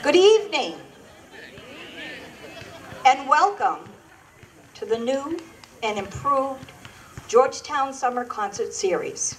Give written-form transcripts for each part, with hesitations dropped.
Good evening, and welcome to the new and improved Georgetown Summer Concert Series.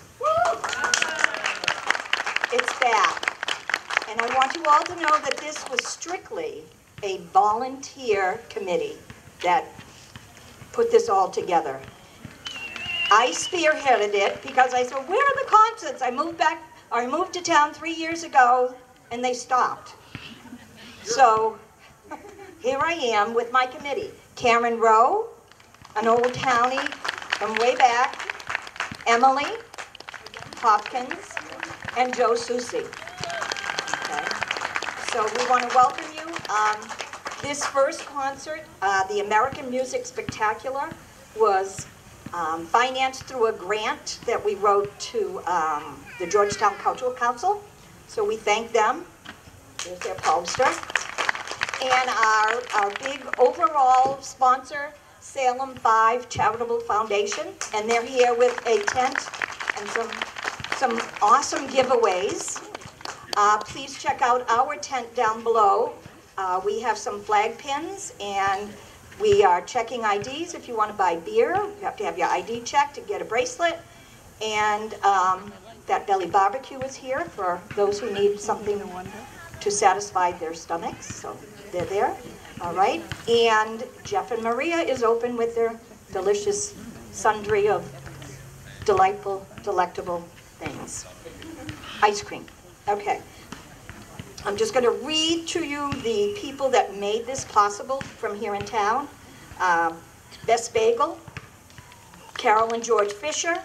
It's back, and I want you all to know that this was strictly a volunteer committee that put this all together. I spearheaded it because I said, where are the concerts? I moved to town 3 years ago, and they stopped. So here I am with my committee. Karen Rowe, an old townie from way back, Emily Hopkins, and Joe Susi. Okay. So we want to welcome you. This first concert, the American Music Spectacular, was financed through a grant that we wrote to the Georgetown Cultural Council. So we thank them. There's their poster. And our big overall sponsor, Salem 5 Charitable Foundation. And they're here with a tent and some awesome giveaways. Please check out our tent down below. We have some flag pins, and we are checking IDs. If you want to buy beer, you have to have your ID checked to get a bracelet. And that Belly Barbecue is here for those who need something to satisfy their stomachs. So they're there. All right. And Jeff and Maria is open with their delicious sundry of delightful, delectable things. Ice cream. Okay. I'm just going to read to you the people that made this possible from here in town. Best Bagel, Carol and George Fisher,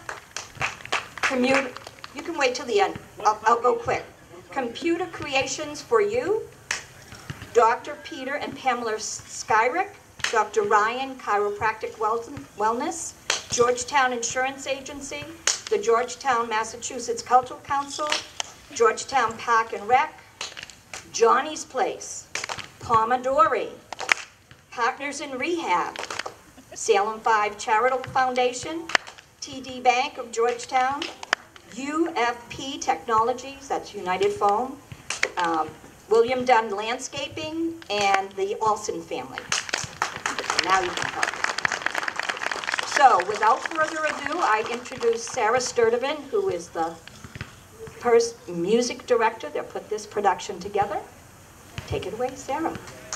you can wait till the end. I'll go quick. Computer Creations for You, Dr. Peter and Pamela Skyrick, Dr. Ryan Chiropractic Wellness, Georgetown Insurance Agency, the Georgetown, Massachusetts Cultural Council, Georgetown Park and Rec, Johnny's Place, Pomodori, Partners in Rehab, Salem 5 Charitable Foundation, TD Bank of Georgetown, UFP Technologies, that's United Foam, William Dunn Landscaping, and the Olson family. Now you can help. So, without further ado, I introduce Sarah Sturdivant, who is the first music director that put this production together. Take it away, Sarah.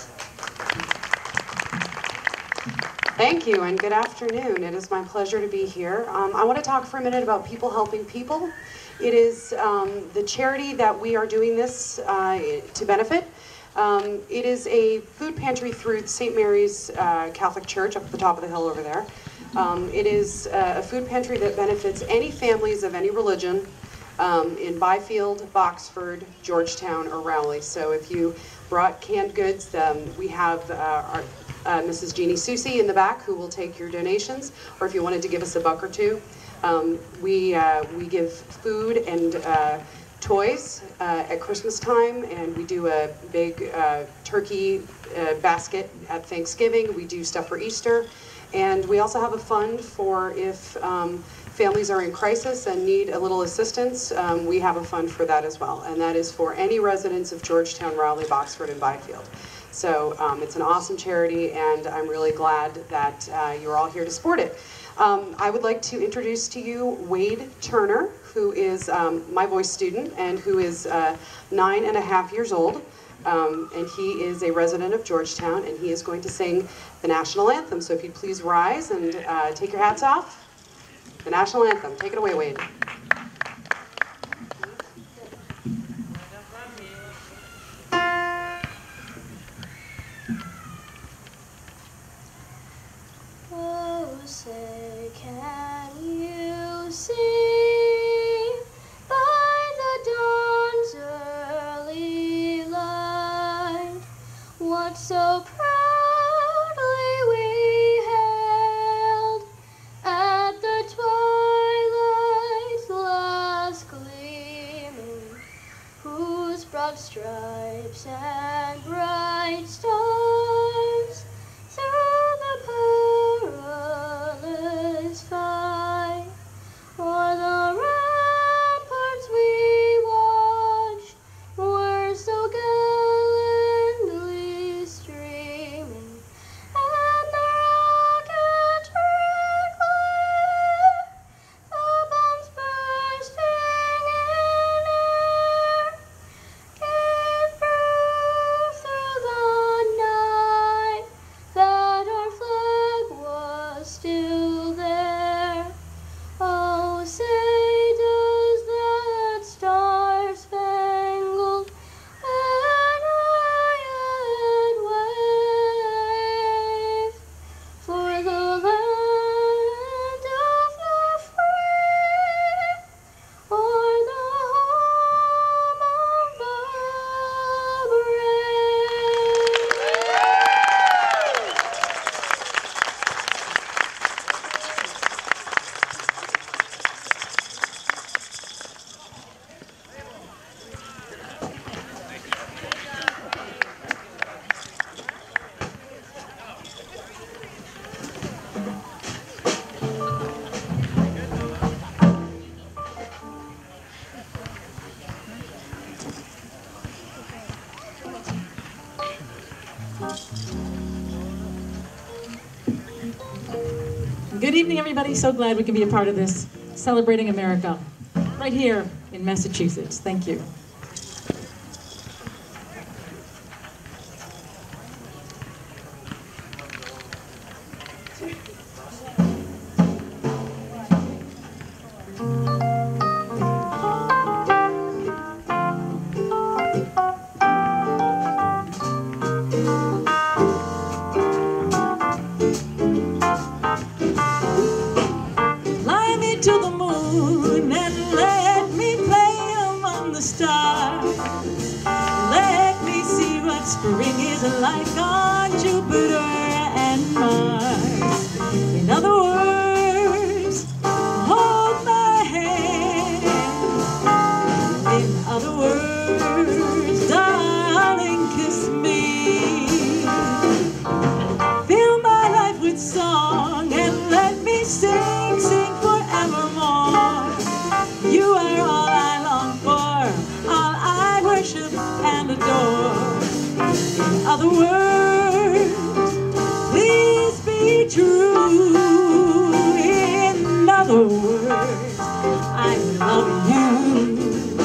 Thank you, and good afternoon. It is my pleasure to be here. I want to talk for a minute about People Helping People. It is the charity that we are doing this to benefit. It is a food pantry through St. Mary's Catholic Church up at the top of the hill over there. It is a food pantry that benefits any families of any religion in Byfield, Boxford, Georgetown, or Rowley. So if you brought canned goods, we have our Mrs. Jeannie Susi in the back who will take your donations, or if you wanted to give us a buck or two. We give food and toys at Christmas time, and we do a big turkey basket at Thanksgiving. We do stuff for Easter, and we also have a fund for if families are in crisis and need a little assistance. We have a fund for that as well, and that is for any residents of Georgetown, Rowley, Boxford, and Byfield. So it's an awesome charity, and I'm really glad that you're all here to support it. I would like to introduce to you Wade Turner, who is my voice student and who is 9.5 years old. And he is a resident of Georgetown, and he is going to sing the national anthem. So if you'd please rise and take your hats off. The national anthem. Take it away, Wade. Oh, say, can you see by the dawn's early light what so proudly we hailed at the twilight's last gleaming, whose broad stripes and bright stars through the perilous fight o'er the ramparts we watched were so Good evening, everybody. So glad we can be a part of this, celebrating America, right here in Massachusetts. Thank you. Spring is like on Jupiter and Mars. In other words, hold my hand. In other words, darling, kiss me. Fill my life with song and let me sing, sing forevermore. You are all I long for, all I worship and adore. In other words, please be true. In other words, I love you.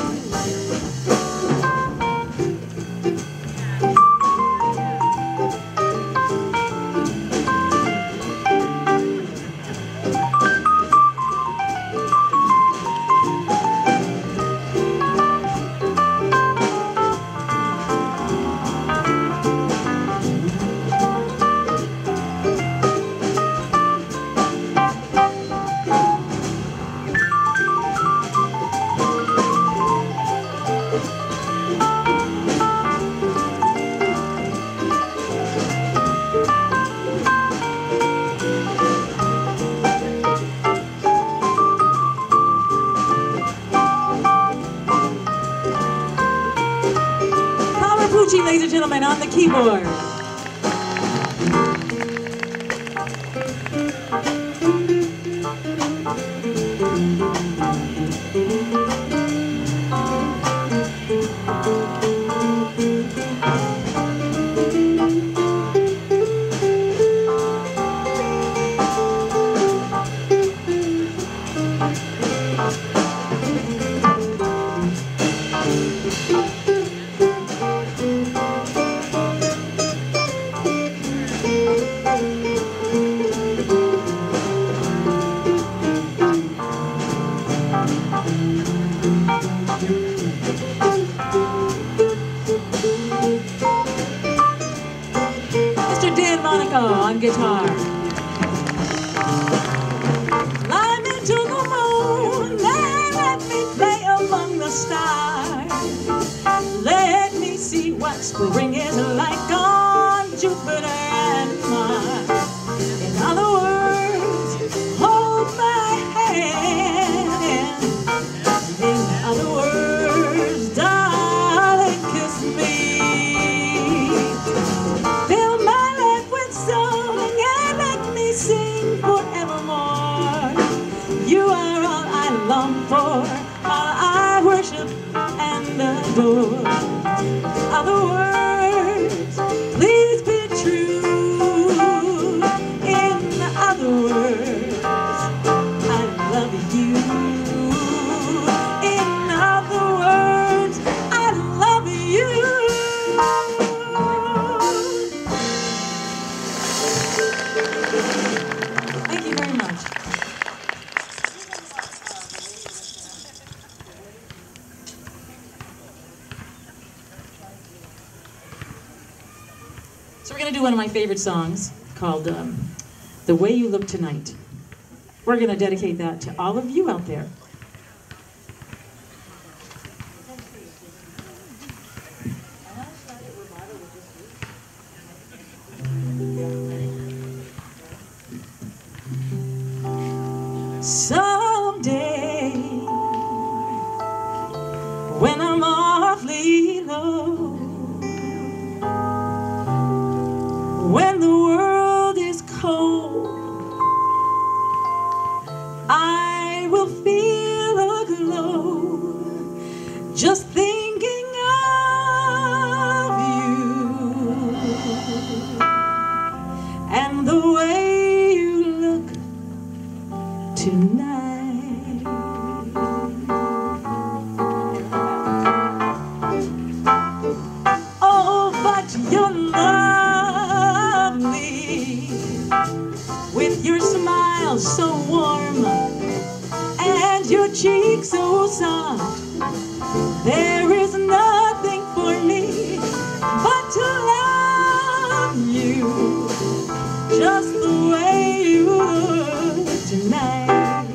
Ladies and gentlemen, on the keyboard. On guitar. Fly me to the moon and let me play among the stars. Let me see what spring is like on Jupiter and Mars. In other words, hold my hand. In other words, darling, kiss me. Fill my life with song and let me sing forevermore. You are all I long for, all I worship and adore. Other words, please be true. In other words, I love you. In other words, I love you. Thank you very much. So we're going to do one of my favorite songs called The Way You Look Tonight. We're going to dedicate that to all of you out there. Someday, when I'm awfully low, when the world is cold, I will feel a glow just thinking of you and the way you look cheek so soft. There is nothing for me but to love you just the way you look tonight.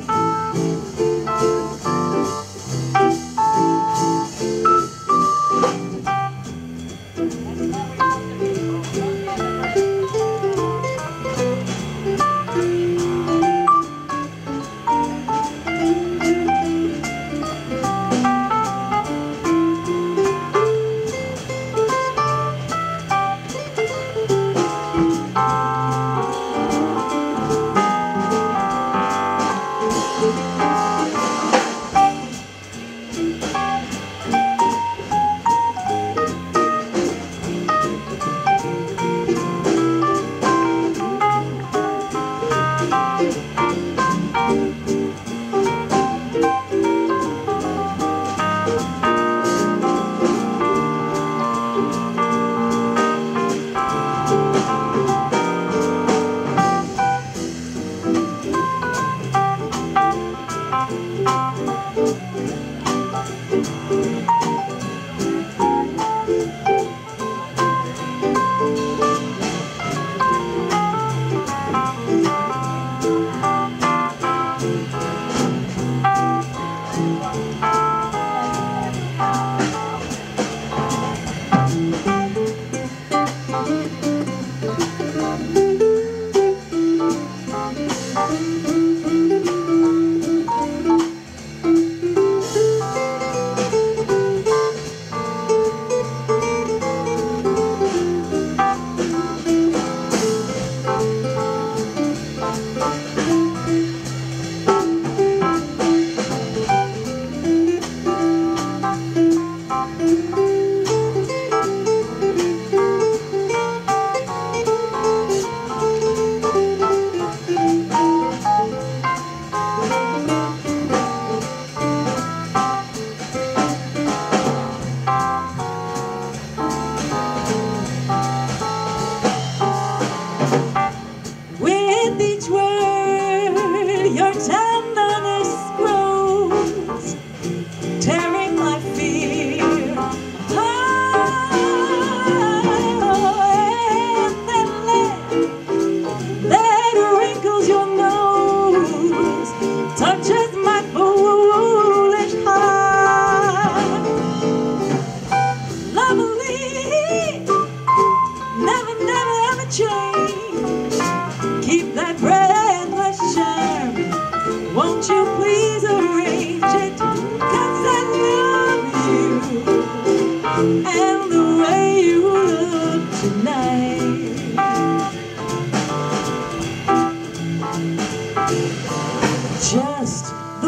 Just the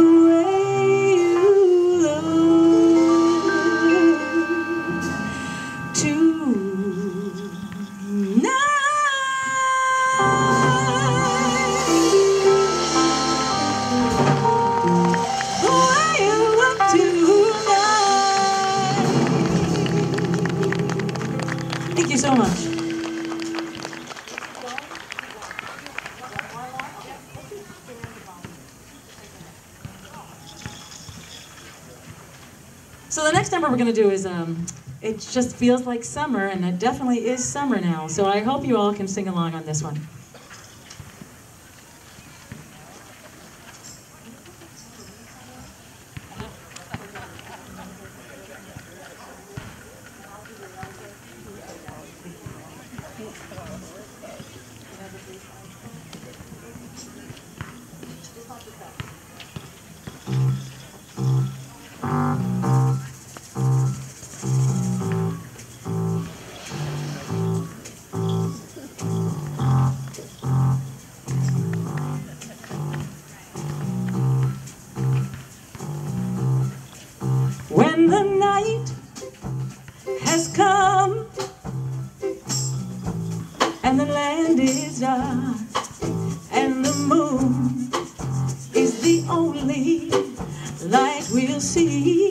way you look tonight. The way you look tonight. Thank you so much. So the next number we're going to do is, it just feels like summer, and it definitely is summer now. So I hope you all can sing along on this one. When the night has come and the land is dark and the moon is the only light we'll see,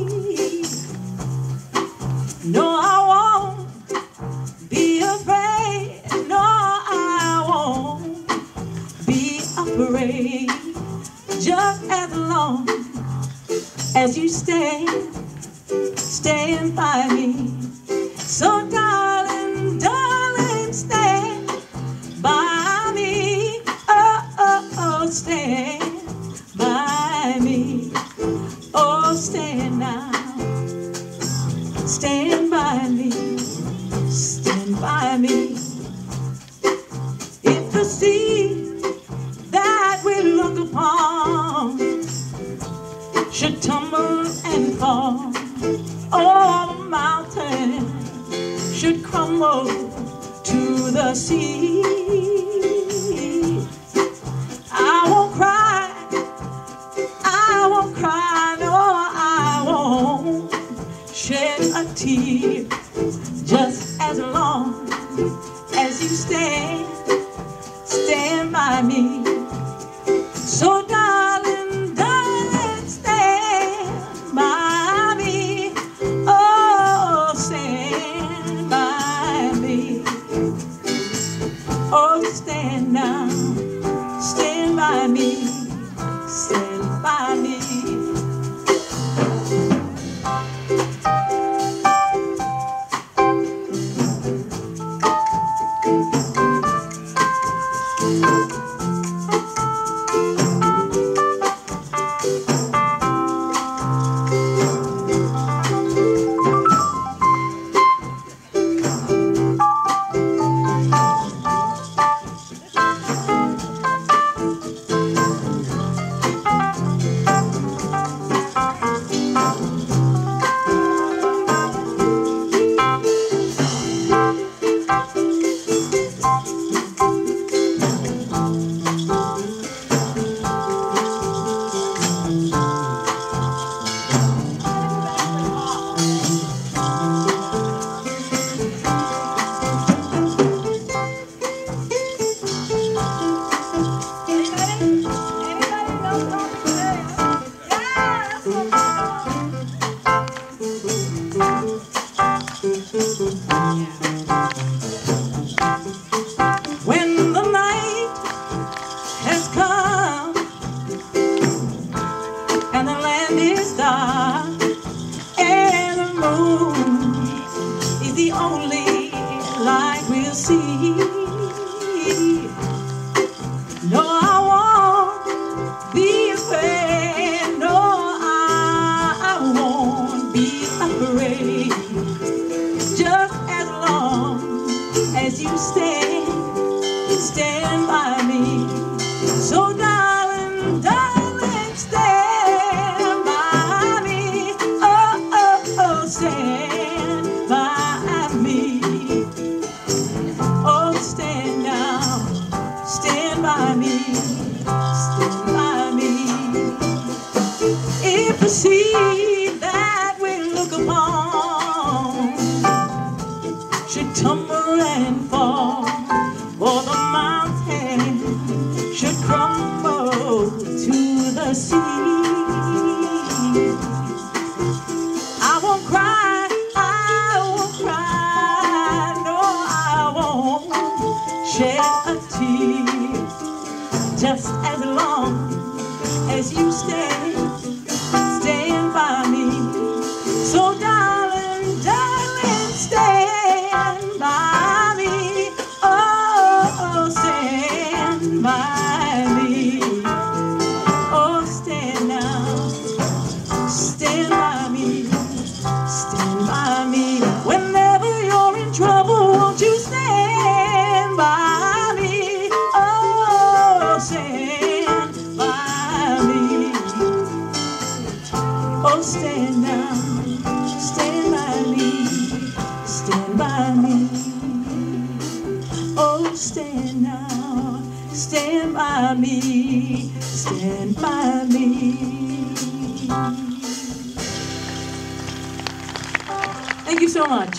no, I won't be afraid, no, I won't be afraid, just as long as you stand by me. So darling, darling, stand by me. Oh, oh, oh, stand by me. Oh, stand now. Stand by me. Stand by me. If the sea that we look upon should tumble and fall, or the mountain should crumble to the sea, I won't cry, no, I won't shed a tear, just as long as you stand by me. So darling, darling, stand by me. Oh, stand by me. Oh, stand now. Stand by me. Stand by me. When the night has come and the land is dark and the moon is the only light we'll see, no, I won't be afraid, no, I won't be afraid, just as long as you stand by me. So darling, darling, stand by me. Oh, oh, oh, stand by me. Oh, stand now, stand by me, stand by me. If the sea that we look upon should tumble and fall, or the mountain should crumble to the sea, I won't cry, no, I won't shed a tear, just as long as you stand by me. So darling, darling, stand by me. Oh, stand by me. Oh, stand now. Stand by me. Stand by me. Whenever you're in trouble, won't you stand by me? Oh, stand by me. Oh, stand now. Stand by me. Stand by me. Oh, stand now, stand by me, stand by me. Thank you so much.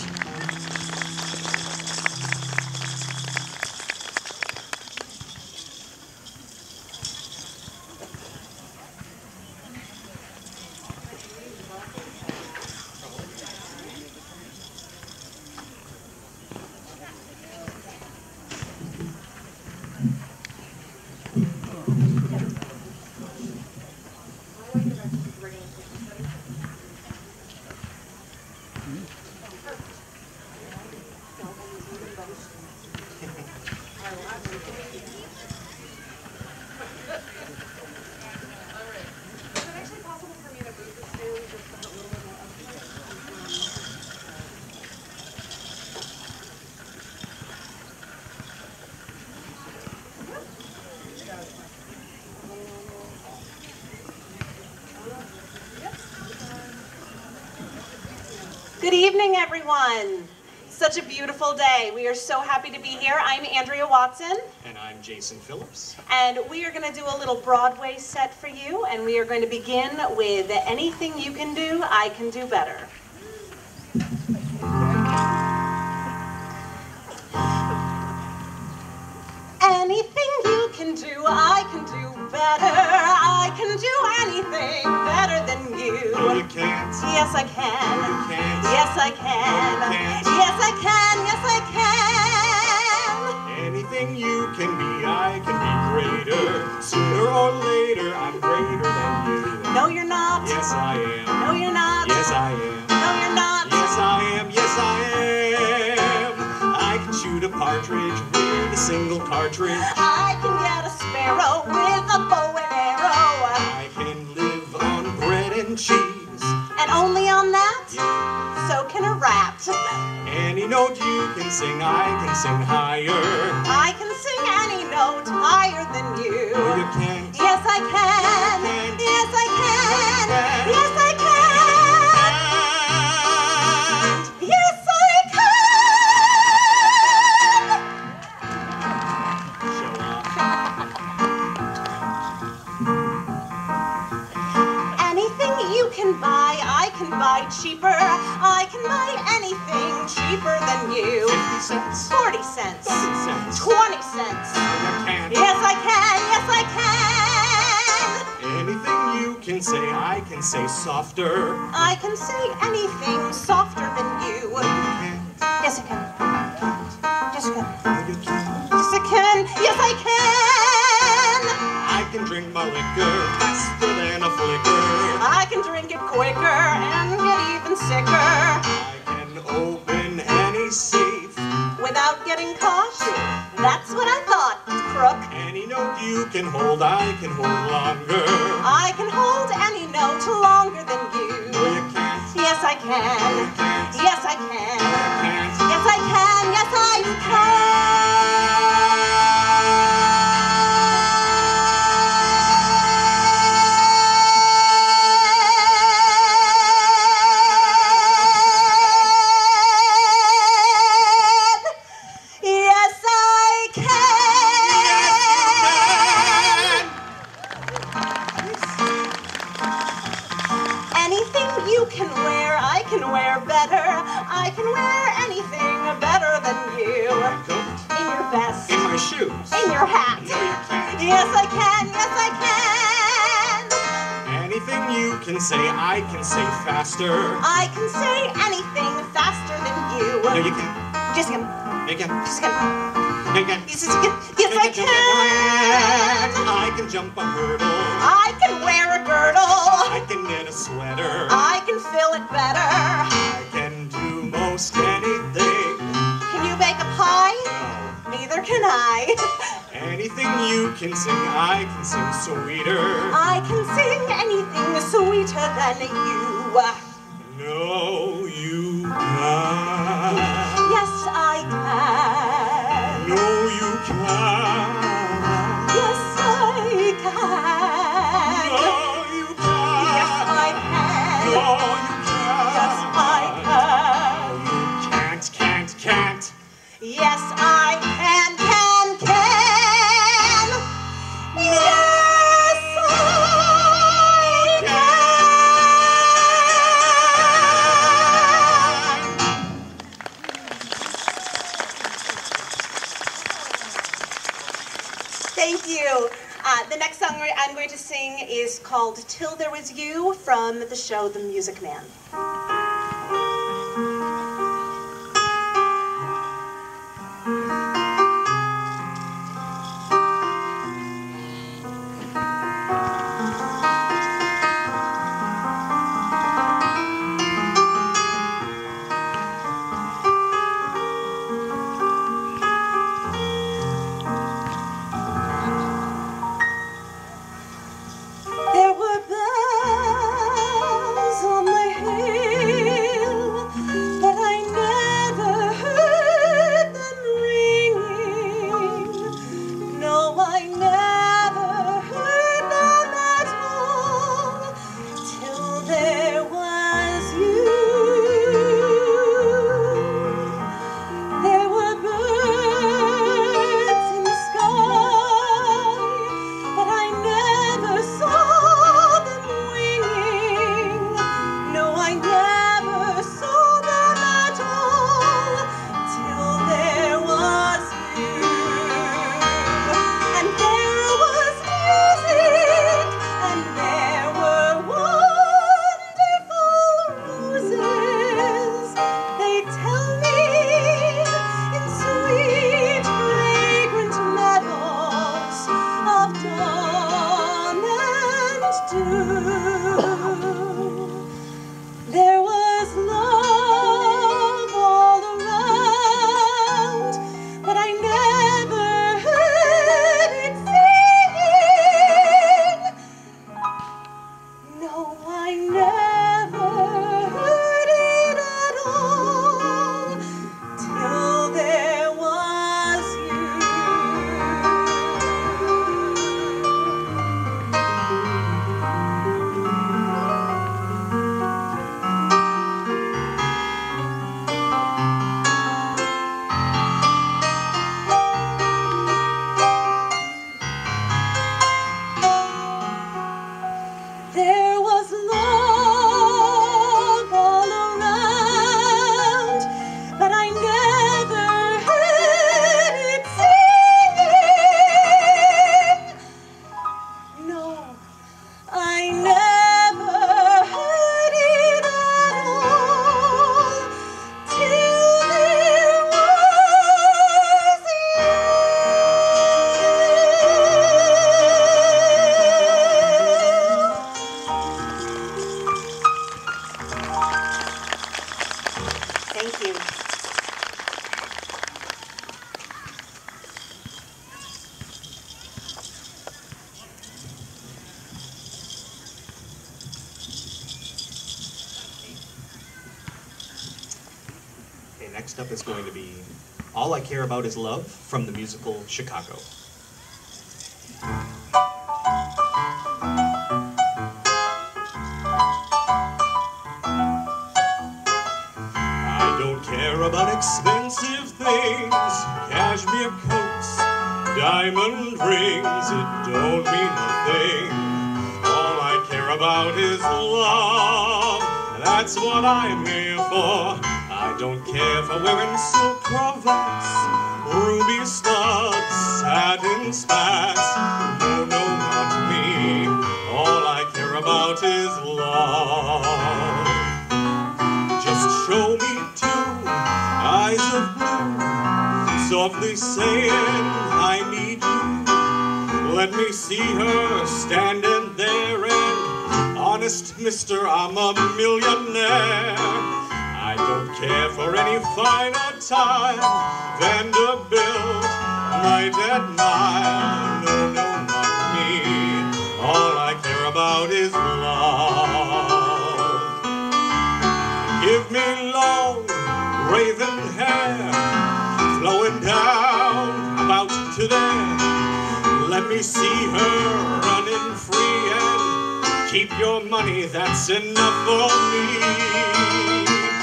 Good evening, everyone. Such a beautiful day. We are so happy to be here. I'm Andrea Watson. And I'm Jason Phillips. And we are going to do a little Broadway set for you. And we are going to begin with Anything You Can Do, I Can Do Better. Anything you can do, I can do better. I can do anything better than you. No, you can't. Yes, I can. No, you can't. Yes, I can. No, you can't. Yes, I can. Yes, I can. Anything you can be, I can be greater. Sooner or later, I'm greater than you. No, you're not. Yes, I am. No, you're not. Yes, I am. No, you're not. Yes, I am. Yes, I am. I can shoot a partridge with a single cartridge. I can get a sparrow with a bow and arrow. I can live on bread and cheese. And only on that? Yeah. So can a rat. Any note you can sing, I can sing higher. I can sing any note higher than you. No, you can't. Yes, I can. No, you can't. Yes, I can. No, you can't. Yes, I can. Yes, I Show off. Anything you can buy, I can buy cheaper. I can buy anything cheaper than you. 50 cents. 40 cents. 30 cents. 20 cents. No, you can't. Yes, I can. Yes, I can. Anything you can say, I can say softer. I can say anything softer than you. No, you can't. Yes, I can. Yes, I can. No, you can't. Yes, I can. Yes, I can. I can drink my liquor faster than a flicker. I can drink it quicker and get even sicker I can open any safe. without getting caught. That's what I thought, crook. Any note you can hold, I can hold longer. I can hold any note longer than you. No, you can't. Yes, I can. Yes, I can. Can't. Yes, I can. Yes, I can. Yes, I can. Anything you can wear, I can wear better. I can wear anything better than you. My coat. In your vest. In my shoes. In your hat. No, you can't. Yes, I can. Yes, I can. Anything you can say, I can say faster. I can say anything faster than you. No, you can't. Just a second. You can't. Just a second. No, you can't. Yes, I can. I can jump a hurdle. I can wear a girdle. I can knit a sweater. I can fill it better. I can do most anything. Can you bake a pie? Neither can I. Anything you can sing, I can sing sweeter. I can sing anything sweeter than you. No, you can't. Yes, I can. No, you can't. Yes, I can. No, you can't. Yes, I can. No, you can't. Yes, I can. You can't. Yes, I can. Yes, I can. Thank you. The next song I'm going to sing is called Till There Was You from the show The Music Man. There were bells on the hill Thank you. Okay, next up is going to be All I Care About Is Love from the musical Chicago. I don't care about expensive things, cashmere coats, diamond rings, it don't mean a thing. All I care about is love, that's what I'm here for. I don't care for wearing silk cravats, ruby studs, satin spats. No, no, not me. All I care about is love. Just show me two eyes of blue, softly saying I need you. Let me see her standing there and honest mister, I'm a millionaire. I don't care for any fine attire, Vanderbilt, might admire. No, no, not me. All I care about is love. Give me long, raven hair, flowing down about to there. Let me see her running free and keep your money, that's enough for me.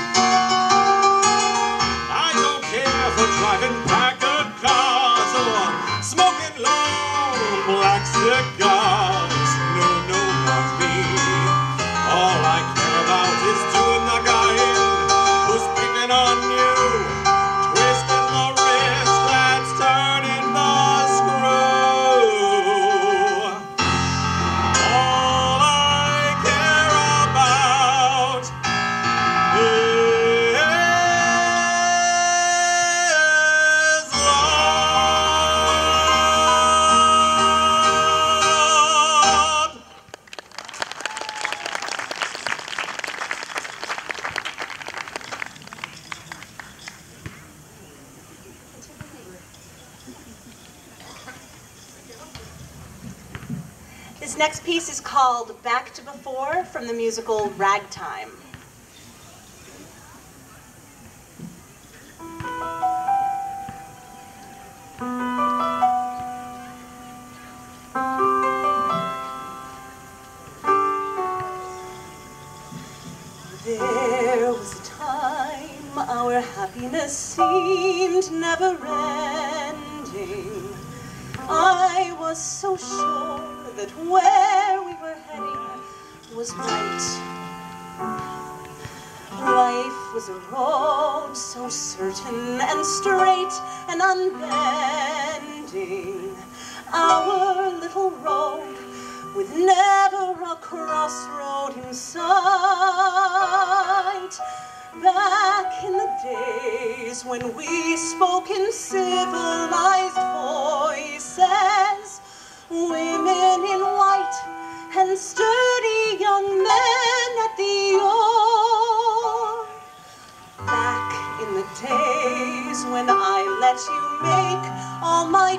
For driving Packard cars or smoking long black cigars. No, no, not me. All I care about is doing the guy in who's picking on you, twisting the wrist that's turning the screw. All I care about is This next piece is called Back to Before from the musical Ragtime. There was a time our happiness seemed never ending. I was so sure that where we were heading was right. Life was a road so certain and straight and unbending. Our little road with never a crossroad in sight. Back in the days when we spoke in civilized voices, women in white and sturdy young men at the oar. Back in the days when I let you make all my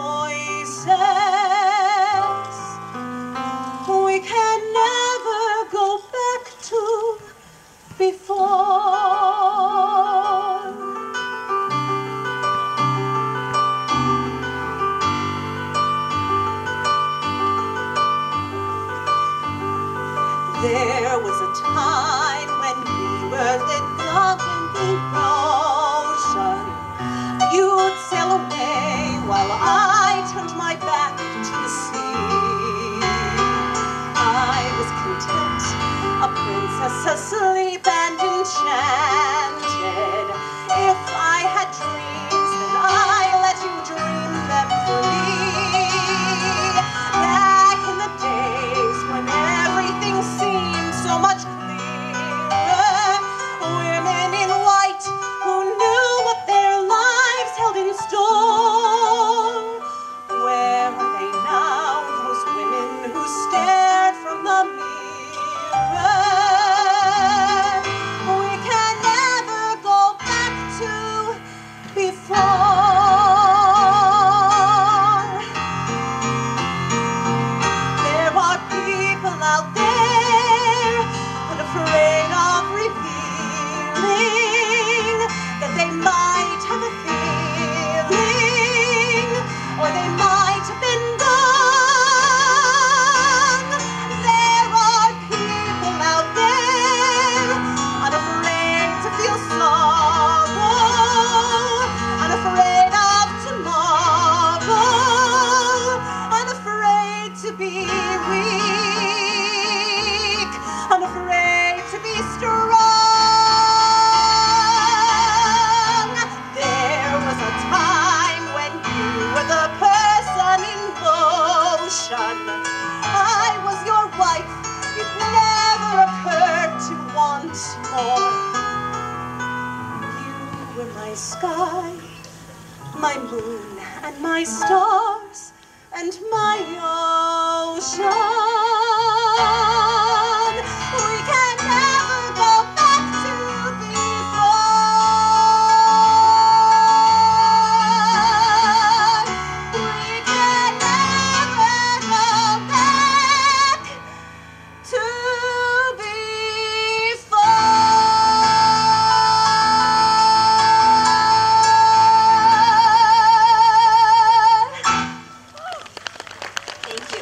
choices, we can never go back to before. There was a time when we were lit up in the ocean. You'd sail away while I turned my back to the sea. I was content, a princess asleep and enchanted. If I had dreams, then I let you dream them free. Back in the days when everything seemed so much clearer, women in white who knew what their lives held in store. Where are they now, those women who stared from the mirror? We can never go my sky, my moon and my stars, and my ocean. We can never go back to before. We can never go back to Thank you.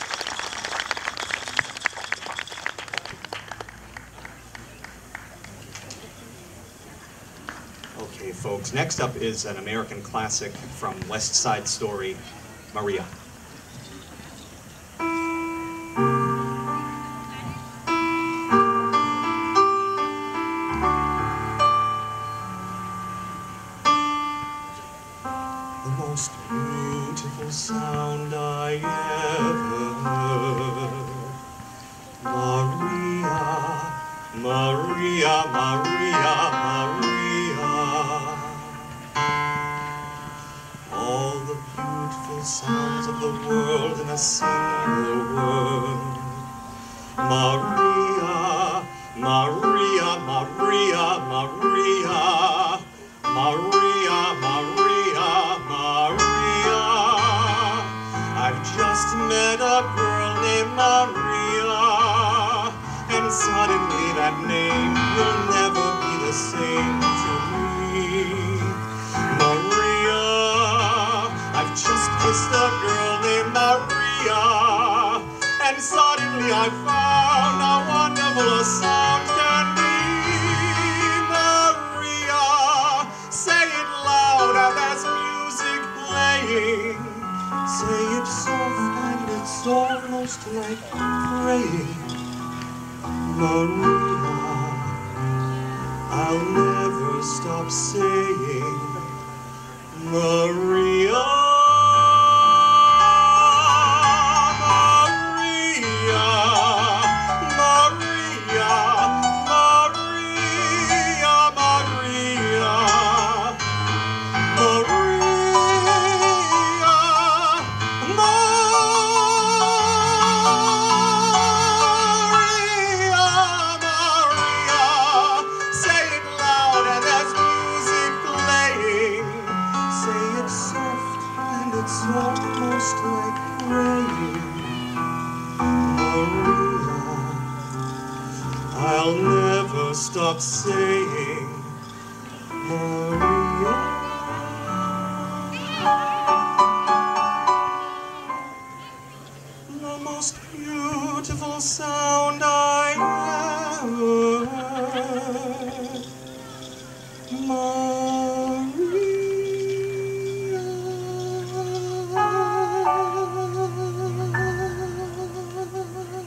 Okay, folks, next up is an American classic from West Side Story, Maria. The most beautiful sound I ever heard. Maria, Maria, Maria, Maria. All the beautiful sounds of the world in a single word. Maria, Maria, Maria, Maria. Maria, Maria, Maria. I've just met a girl named Maria, and suddenly that name will never be the same to me. Maria, I've just kissed a girl named Maria, and suddenly I found how wonderful a sound can be. Maria, say it loud and there's music playing. Say it soft and it's almost like praying. Maria, I'll never stop saying Maria. Maria, Maria, Maria, Maria, say it loud and there's music playing. Say it soft and it's almost like praying. Maria, I'll never stop saying Maria. The most beautiful sound I ever heard. Maria.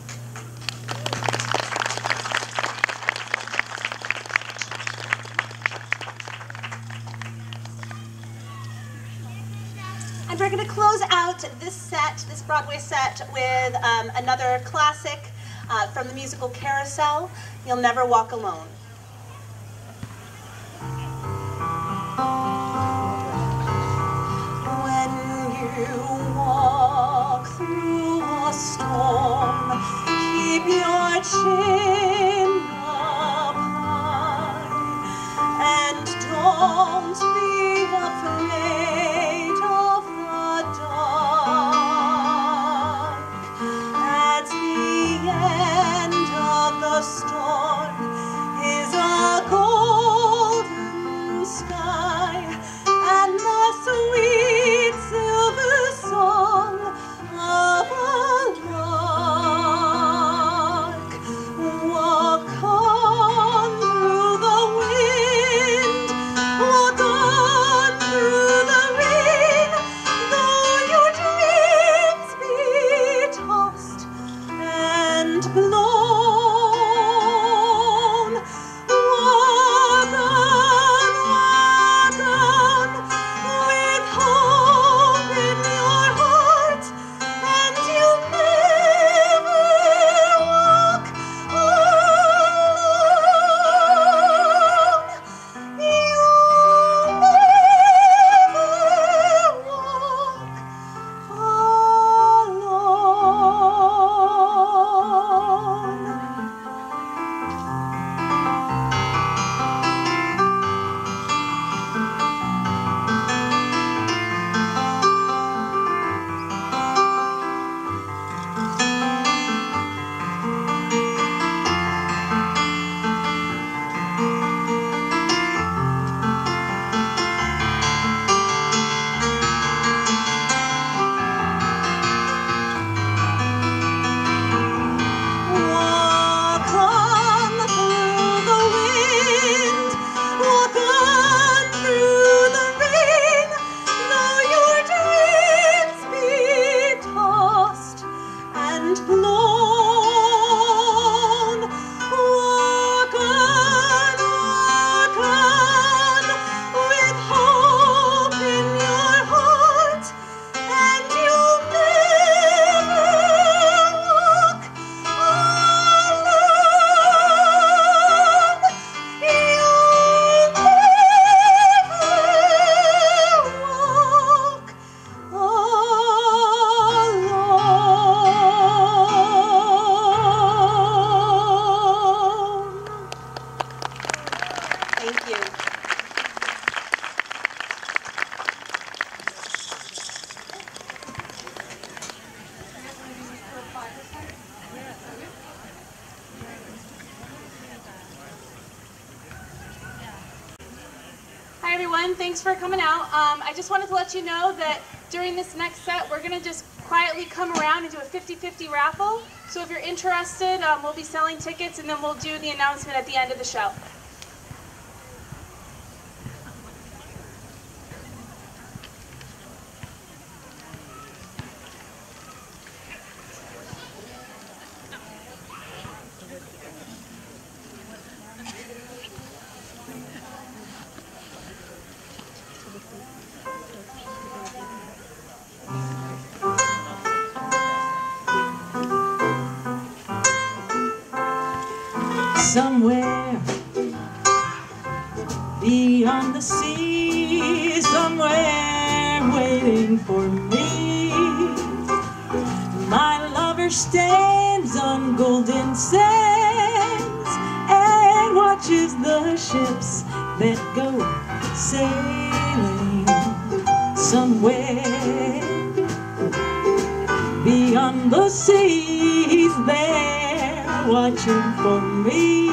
And we're going to close out this set, this Broadway set, with another classic from the musical Carousel, You'll Never Walk Alone. When you walk through a storm, keep your chin up high, and don't be afraid of the dark. At the end of the storm is a golden sky, and the sweet silver song of a lark. Walk on through the wind, walk on through the rain, though your dreams be tossed and blown. everyone. Thanks for coming out. I just wanted to let you know that during this next set, we're going to just quietly come around and do a 50-50 raffle. So if you're interested, we'll be selling tickets, and then we'll do the announcement at the end of the show. Somewhere beyond the sea, somewhere waiting for me, my lover stands on golden sands and watches the ships that go sailing. Somewhere beyond the seas, they're watching for me.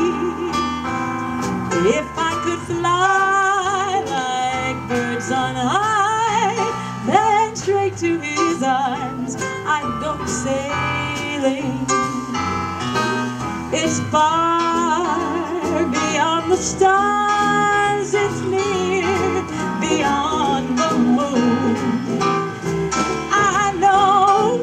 If I could fly like birds on high, then straight to his arms I'd go sailing. It's far beyond the stars, it's near beyond the moon. I know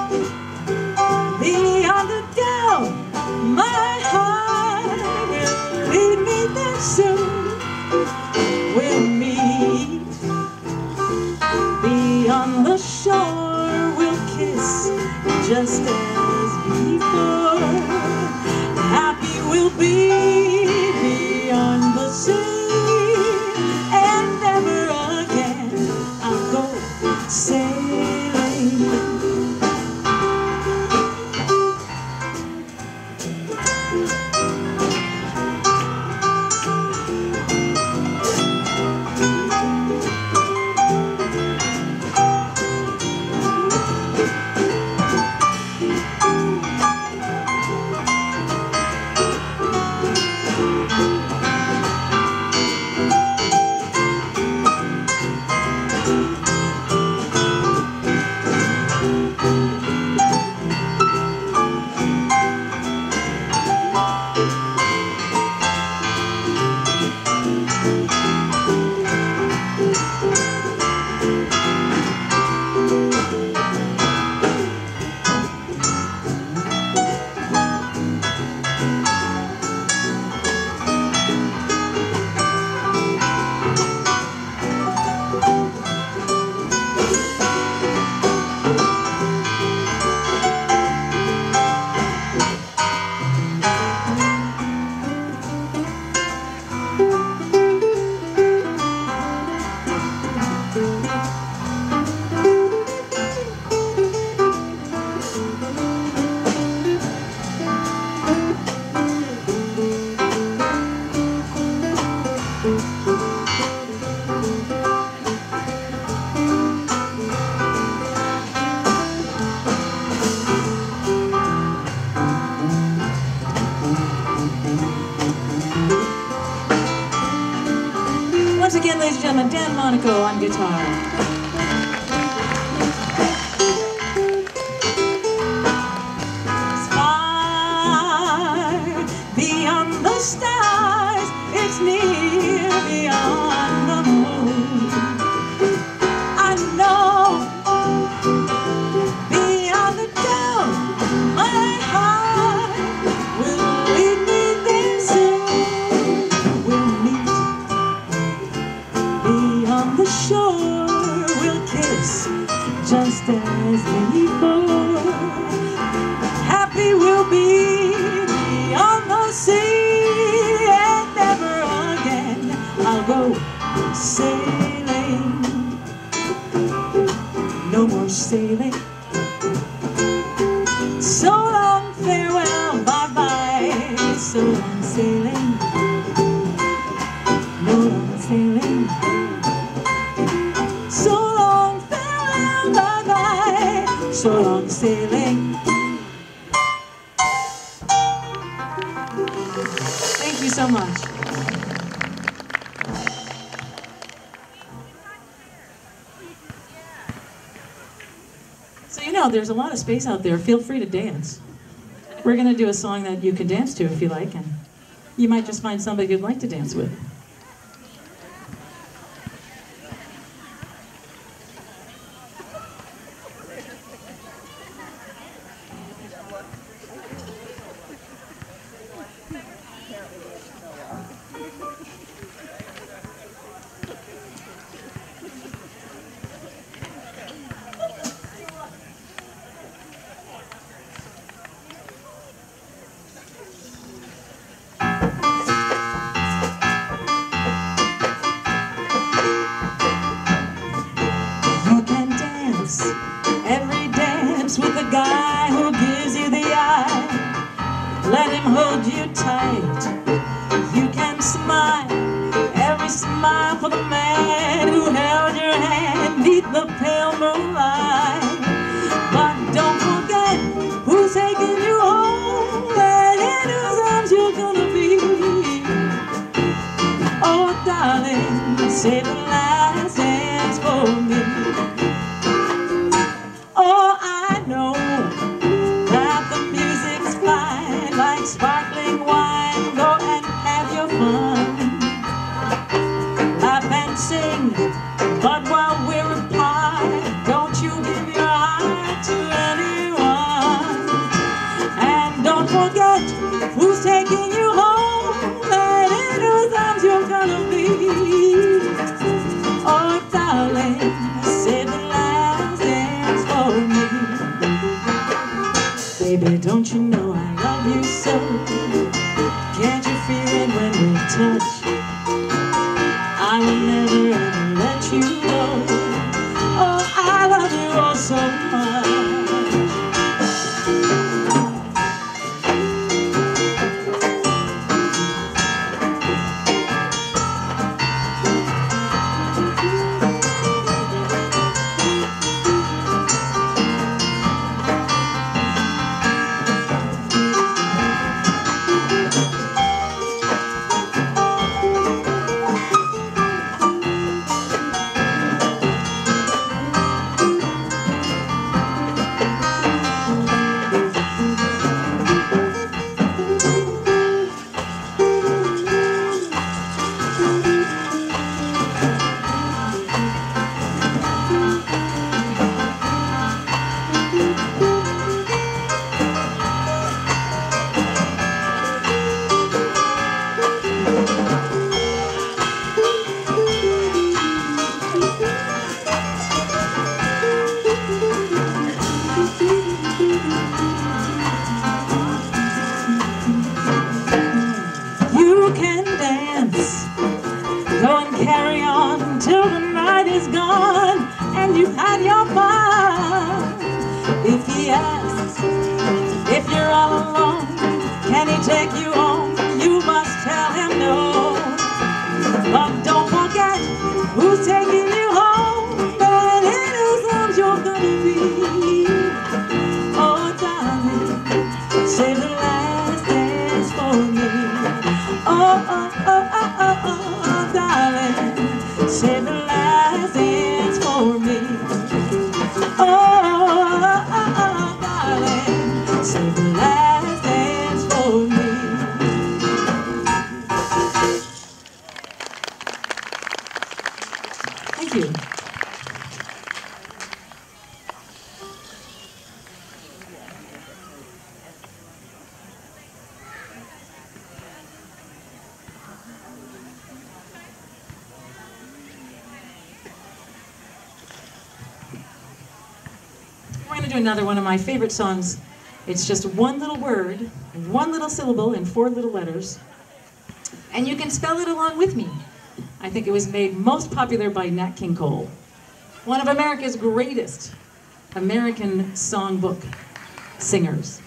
beyond the doubt my heart will lead me there soon. We'll meet beyond the shore, we'll kiss just as before. Happy we'll be beyond the sea, and never again I'll go sailing. Once again, ladies and gentlemen, Dan Monaco on guitar. Beyond the stars, it's near beyond the moon. I know beyond the doubt my heart will lead me there soon. We'll meet beyond the shore, we'll kiss just as before. Happy we'll be beyond the sea, and never again I'll go sailing. No more sailing. So long, farewell, bye-bye. So long sailing. No long sailing. So long, farewell, bye-bye. So long sailing. Thank you so much. know, there's a lot of space out there. Feel free to dance. We're going to do a song that you can dance to if you like, and you might just find somebody you'd like to dance with. Every dance with the guy who gives you the eye. Let him hold you tight. You can smile, every smile for the man who held your hand neath the pale moonlight. But don't forget who's taking you home and in whose arms you're gonna be. Oh, darling, say the last dance for me. Oh, I know that the music's fine, like sparkling wine. Go and have your fun, laugh and sing. But while we're apart, don't you give your heart to anyone. And don't forget who's taking you home and in whose arms you're gonna be. Oh, darling, say the last dance for me. Baby, don't you know I love you so? Can't you feel it when we touch? I will never ever let you go. Oh, I love you oh so much. You can dance, go and carry on till the night is gone and you've had your fun. If he asks if you're all alone, can he take you home? You must tell him no. But don't forget who's taking you home and in whose arms you're gonna be. Oh, darling, say the last dance for me. Oh, oh, oh, oh, oh, oh, oh, darling, say the last dance for me. Oh, oh, oh, oh, darling, say the last dance for me. Thank you. We're going to do another one of my favorite songs. It's just one little word, one little syllable, and 4 little letters. And you can spell it along with me. I think it was made most popular by Nat King Cole, one of America's greatest American songbook singers.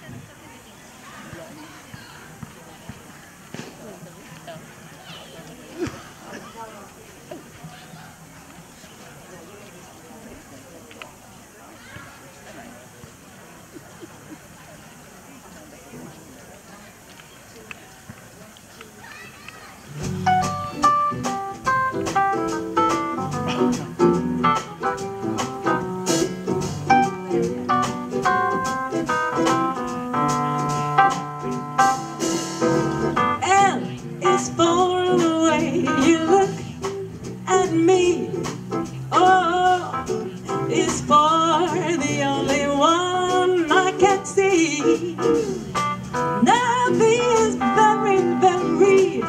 It's for the way you look at me. Oh, it's for the only one I can see. Nothing is very, very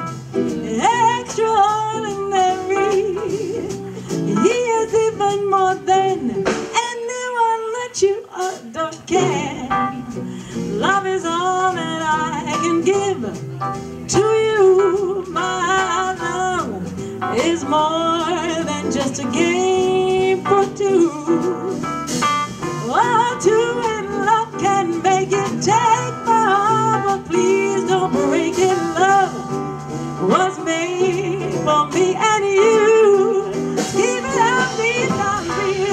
extraordinary. He is even more than anyone that you adore can. Love is all that I can give to you. My love is more than just a game for two. Oh, two in love can make it. Take my heart, but please don't break it. Love was made for me and you. Keep it up, please, not me.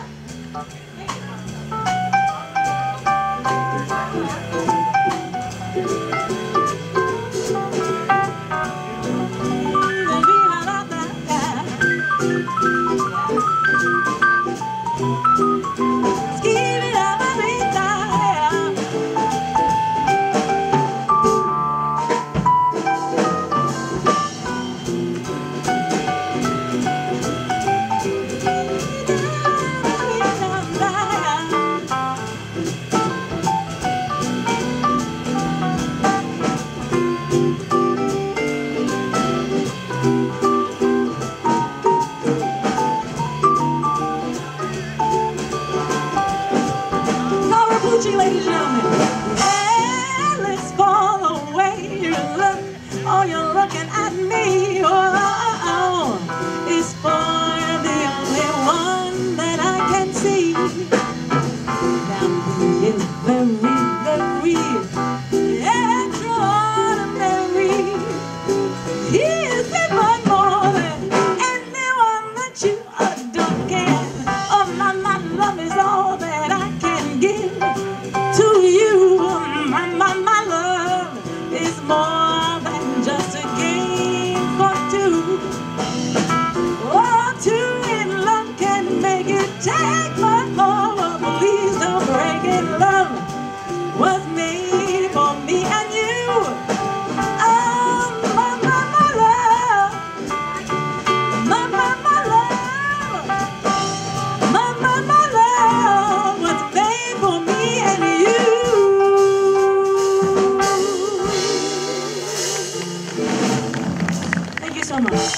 Ladies and gentlemen, well, it's for the way you look. Oh, you're looking at me. Oh, it's for the only one that I can see. Now he is very, very extraordinary. He is even more than anyone that you adore can. Oh, my love is all that I can give to you. My love is more than just a game for two. Oh, two in love can make it. Take my heart, but please don't break it. Love was made for me and you. Oh, my love, my love, my love was made for me and you. Thank you so much.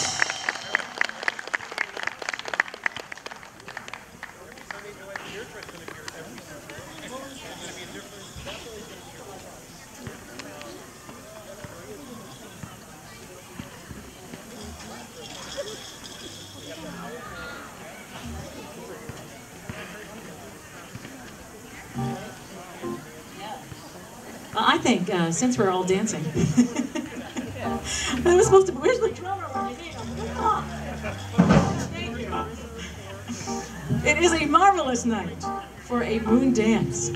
I think since we're all dancing, I was supposed to. Where's the drummer? Thank you. It is a marvelous night for a moon dance.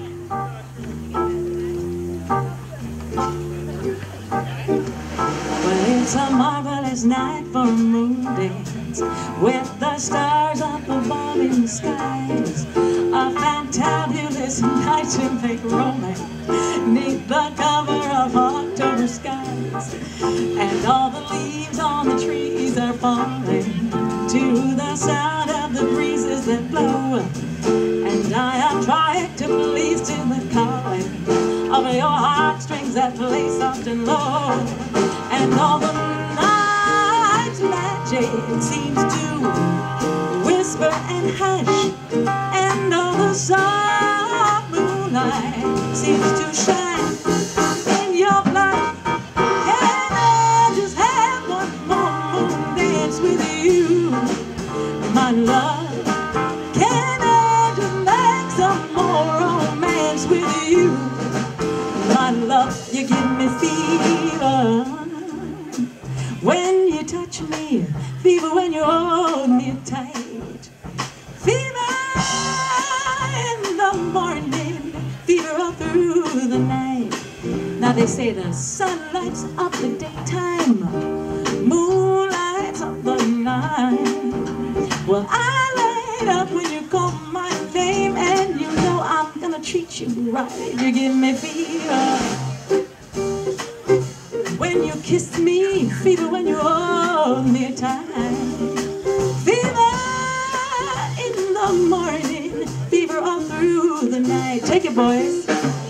Well, it's a marvelous night for a moon dance, with the stars up above in the skies. A fantabulous night to make romance neath the cover of October skies. And all the leaves on the trees are falling to the sound of the breezes that blow. And I am trying to please to the calling of your heartstrings that play soft and low. And all the night's magic seems to whisper and hush, and all the soft moonlight seems to shine in your blood. Can I just have one more moon dance with you, my love? Can I just make some more romance with you, my love? You give me fever when you touch me, fever when you hold me tight, fever in the morning, fever all through the night. Now they say the sun lights up the daytime, moon lights up the night. Well, I light up when you call my name, and you know I'm gonna treat you right. You give me fever when you kiss me, fever when you hold me tight. Fever in the morning, fever all through the night. Take it, boys.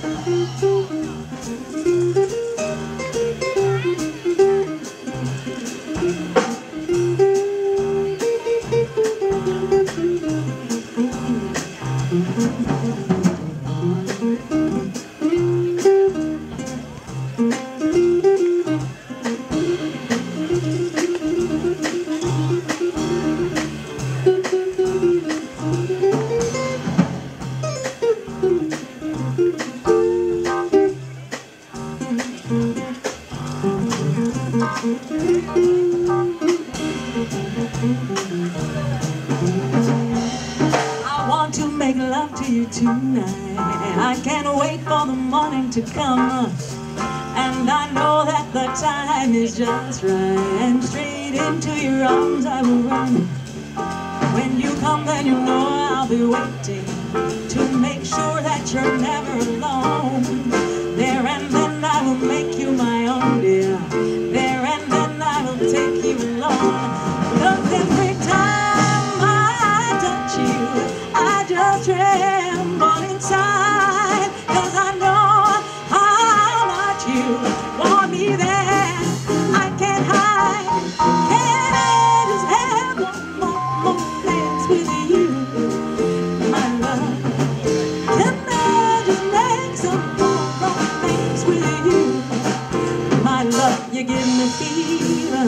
I want to make love to you tonight. I can't wait for the morning to come. And I know that the time is just right. And straight into your arms I will run. When you come, then you know I'll be waiting to make sure that you're never alone. There and then I will make you my own, dear. There and then I will take you along. 'Cause every time I touch you, I just tremble inside. 'Cause I know how much you want me there. I can't hide. Can I just have one more dance with you, my love? Can I just make some more romance with you, my love? You give me fever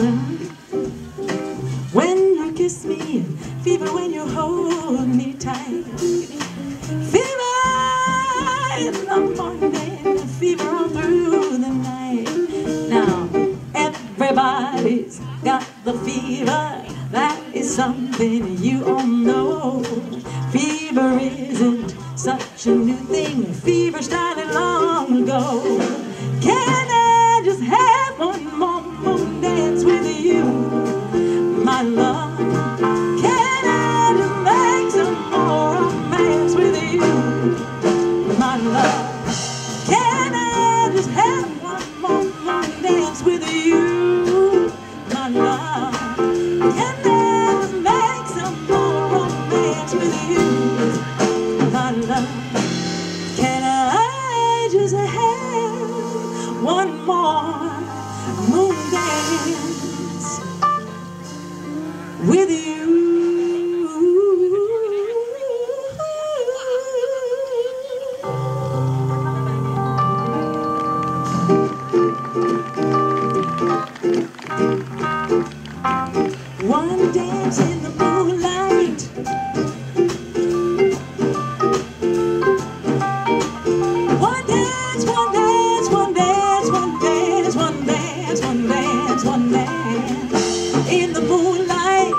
when you kiss me, fever when you hold me tight. Fever in the morning, fever all through the night. Now everybody's got the fever. That is something you all know. Fever isn't such a new thing. Fever started long ago. Can I just have one more moon dance with you, my love? Can I just make some more romance with you, my love? Can I just have one more moon dance with you, my love? Can I just make some more romance with you, my love? Can I just have one more moon dance with you? One dance in the moonlight, one dance, one dance, one dance, one dance, one dance, one dance, one dance in the moonlight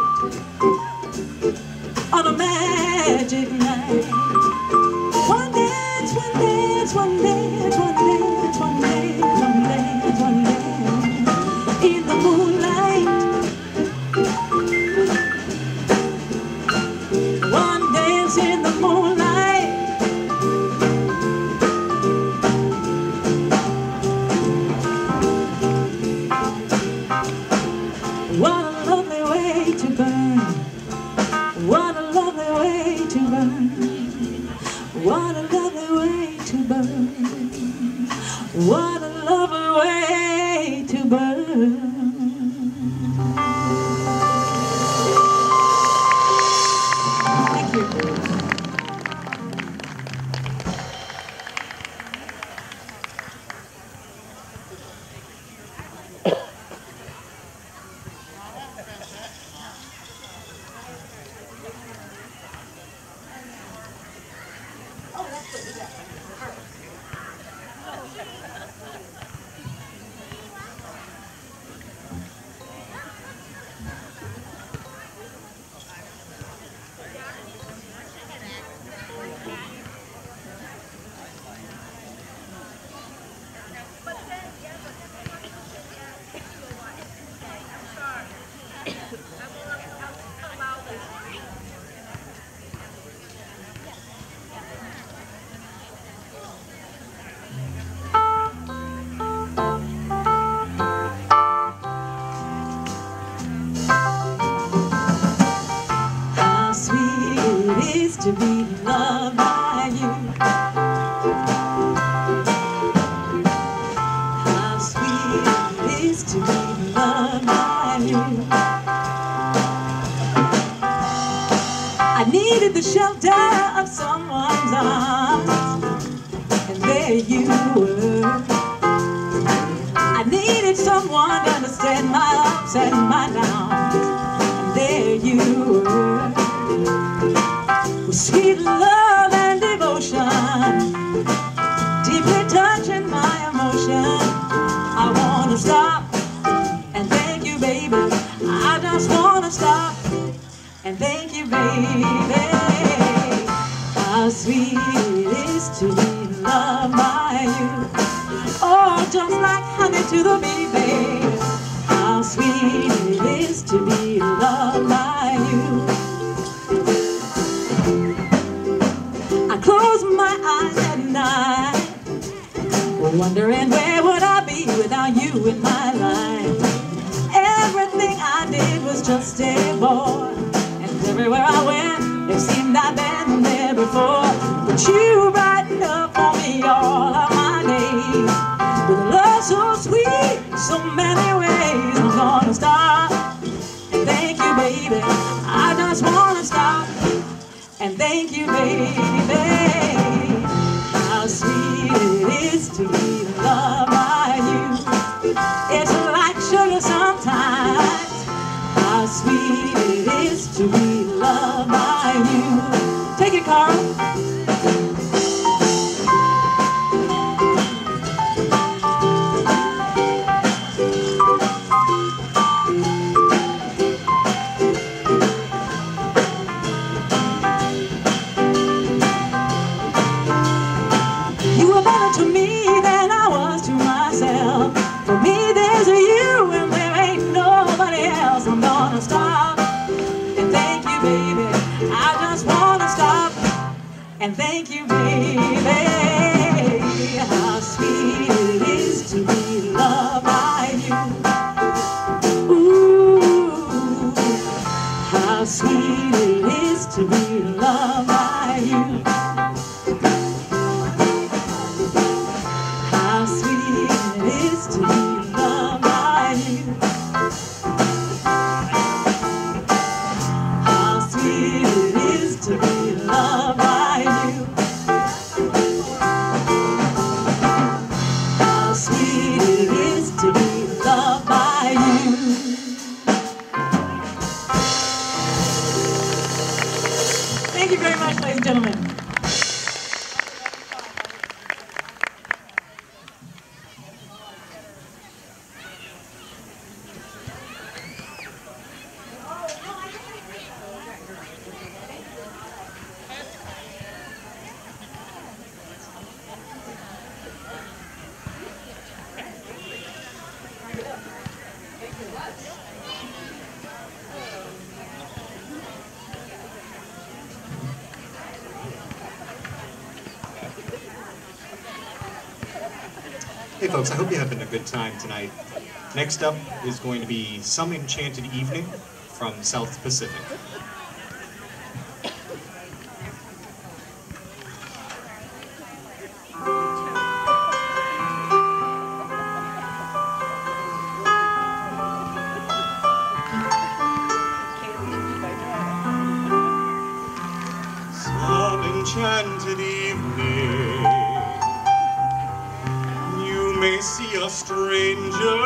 on a magic night. One dance, one dance, one dance, one dance, one dance, one dance, one dance in the moonlight. One dance in the moonlight. What a lovely way to burn. What a lovely way to burn. What a lovely way to burn. What a lovely way to burn. Thank you. loved by you. I needed the shelter of someone's arms, and there you were. I needed someone to understand my ups and my downs, and there you were. With sweet love and devotion, deeply touching my emotion, I wanna stop and thank you, baby. I just wanna stop and thank you, baby. How sweet it is to be loved by you. Oh, just like honey to the bee, baby. How sweet it is to be loved by you. I close my eyes at night, wondering where would I be without you in my life. Everything I did was just a bore, and everywhere I went, it seemed I'd been there before. But you brightened up for me all of my days, with a love so sweet, so many ways. I'm gonna stop and thank you, baby. I just wanna stop and thank you, baby. How sweet it is to be loved by you. It's like sugar sometimes. How sweet it is to be loved by you. Take it, Carl. To me than I was to myself. For me there's a you and there ain't nobody else. I'm gonna stop and thank you, baby. I just wanna stop and thank you, baby. How sweet it is to be loved by you. Ooh, how sweet it is to be loved by you. How sweet it is to be loved by you. How sweet it is to be loved by you. How sweet it is to be loved by you. Thank you very much, ladies and gentlemen. Hey folks, I hope you're having a good time tonight. Next up is going to be Some Enchanted Evening from South Pacific. Some enchanted evening, you may see a stranger.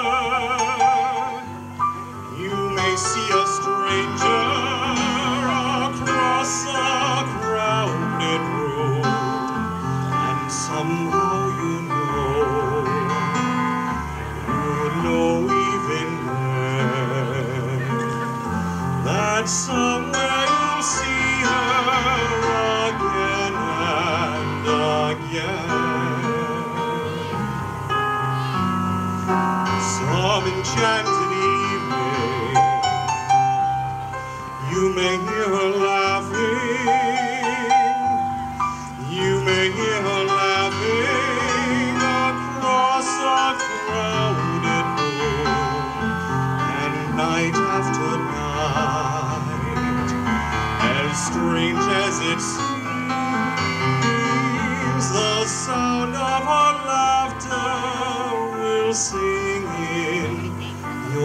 You may see a stranger across a crowded room, and somehow you know even then, that somewhere you'll see her again and again. Some enchanted evening, you may hear her laughing. You may hear her laughing across a crowded room, and night after night, as strange as it seems, the sound of her laughter will sing in your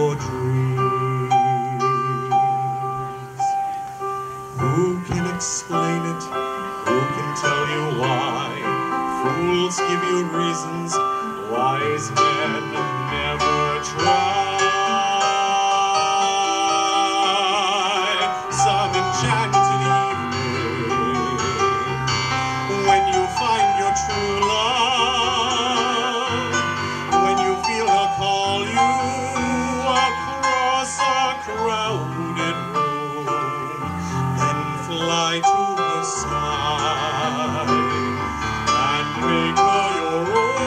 crowded room, then fly to the side and make her your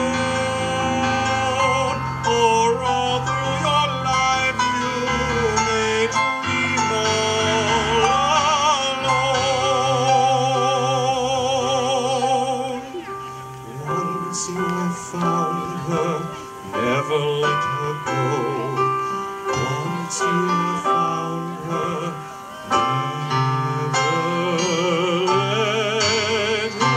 own. Or all through your life you may dream all alone. Once you have found her, never let her go. Once you have found her, never let her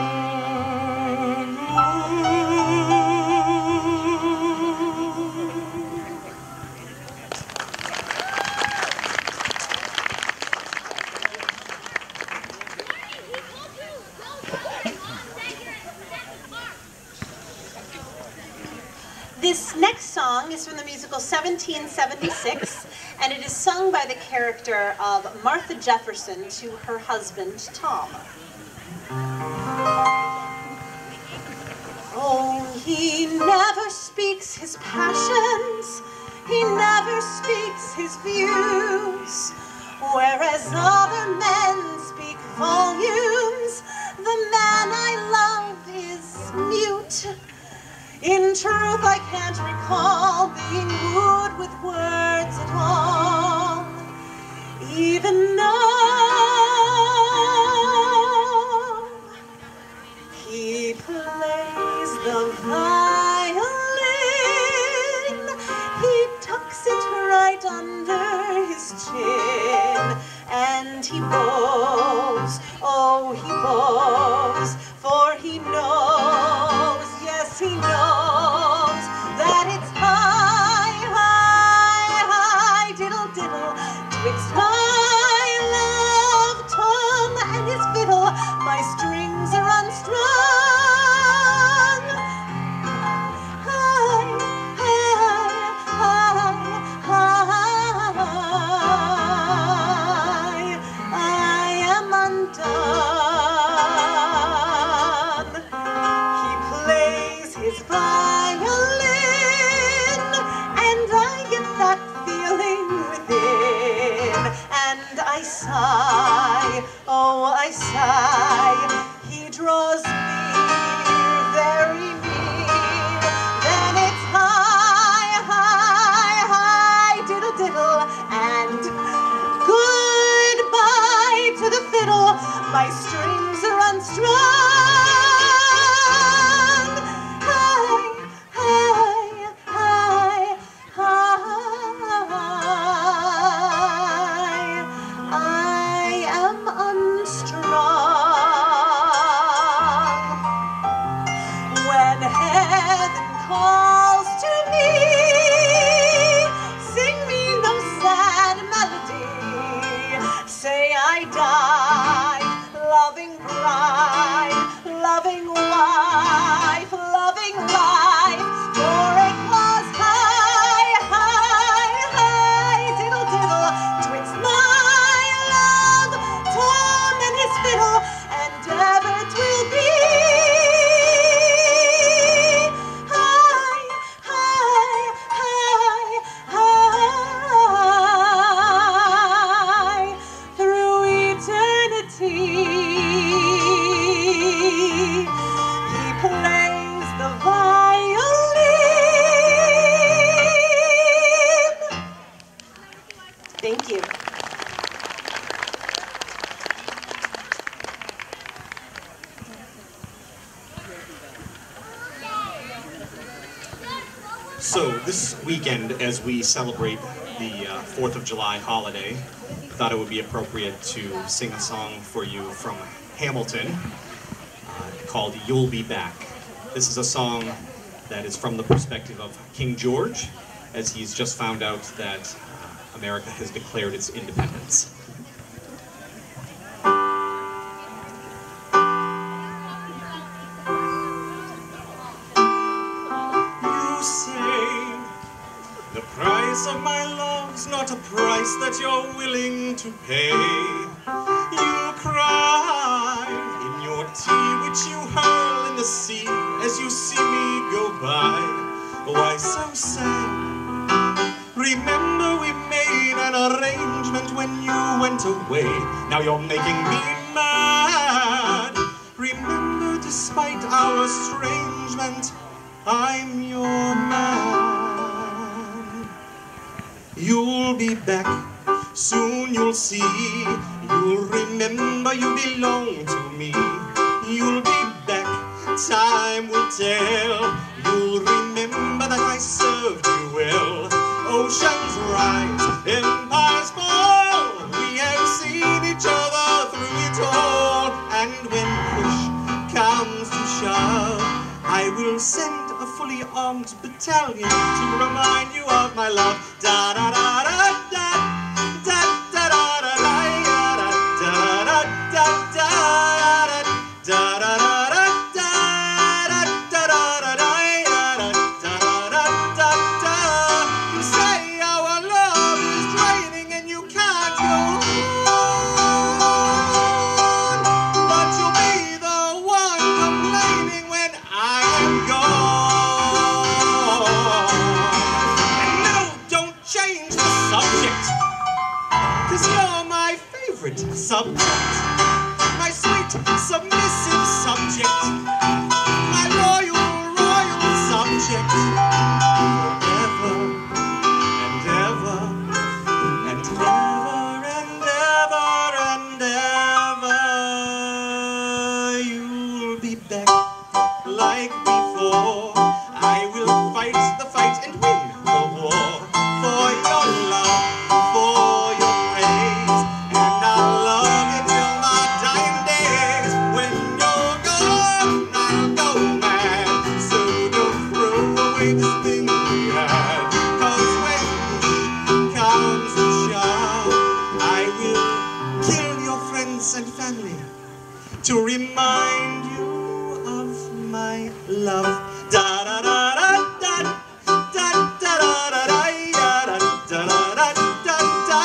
This next song is from the musical 1776, and it is sung by the character of Martha Jefferson to her husband, Tom. Oh, he never speaks his passions, he never speaks his views, whereas other men speak volumes, the man I love is mute. In truth, I can't recall being wooed with words at all, even though he plays the violin. He tucks it right under his chin, and he bows, oh, he bows, for he knows, yes, he knows that it's high, high, high, diddle, diddle, twixt my love Tom and his fiddle, my strings are unstrung. High, high, high, high, I am undone. He plays his violin, and I get that feeling within, and I sigh, oh, I sigh. He draws near, very near, then it's high, high, high, diddle, diddle, and goodbye to the fiddle, my strings are unstrung. Thank you. So this weekend, as we celebrate the 4th of July holiday, I thought it would be appropriate to sing a song for you from Hamilton called You'll Be Back. This is a song that is from the perspective of King George, as he's just found out that America has declared its independence. You say the price of my love's not a price that you're willing to pay. You cry in your tea which you hurl in the sea as you see me go by. Why so sad? Remember we made an when you went away. Now you're making me mad. Remember, despite our estrangement, I'm your man. You'll be back, soon you'll see. You'll remember you belong to me. You'll be back, time will tell. You'll remember that I served you well. Oceans rise, empires fall. We have seen each other through it all. And when push comes to shove, I will send a fully armed battalion to remind you of my love. Da da da da da da da da da da da da da da da da da. Subject, my sweet, submissive subject, my loyal, royal subject, forever and ever and ever and ever and ever. You'll be back like before. I will fight the fight and win the war for your love, for your praise, and I'll love you till my dying days. When you're gone, I'll go mad. So don't throw away this thing we had. 'Cause when push comes to shove, I will kill your friends and family to remind you of my love. Da da da da da da da da da da da da da da.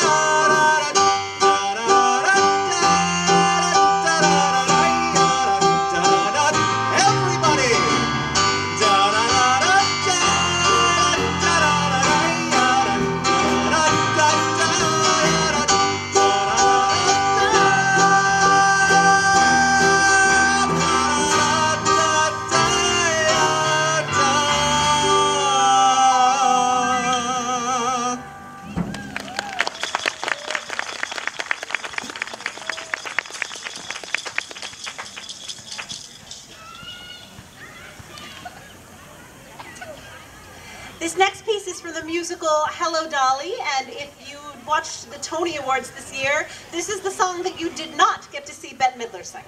This next piece is for the musical Hello, Dolly, and if you watched the Tony Awards this year, this is the song that you did not get to see Bette Midler sing.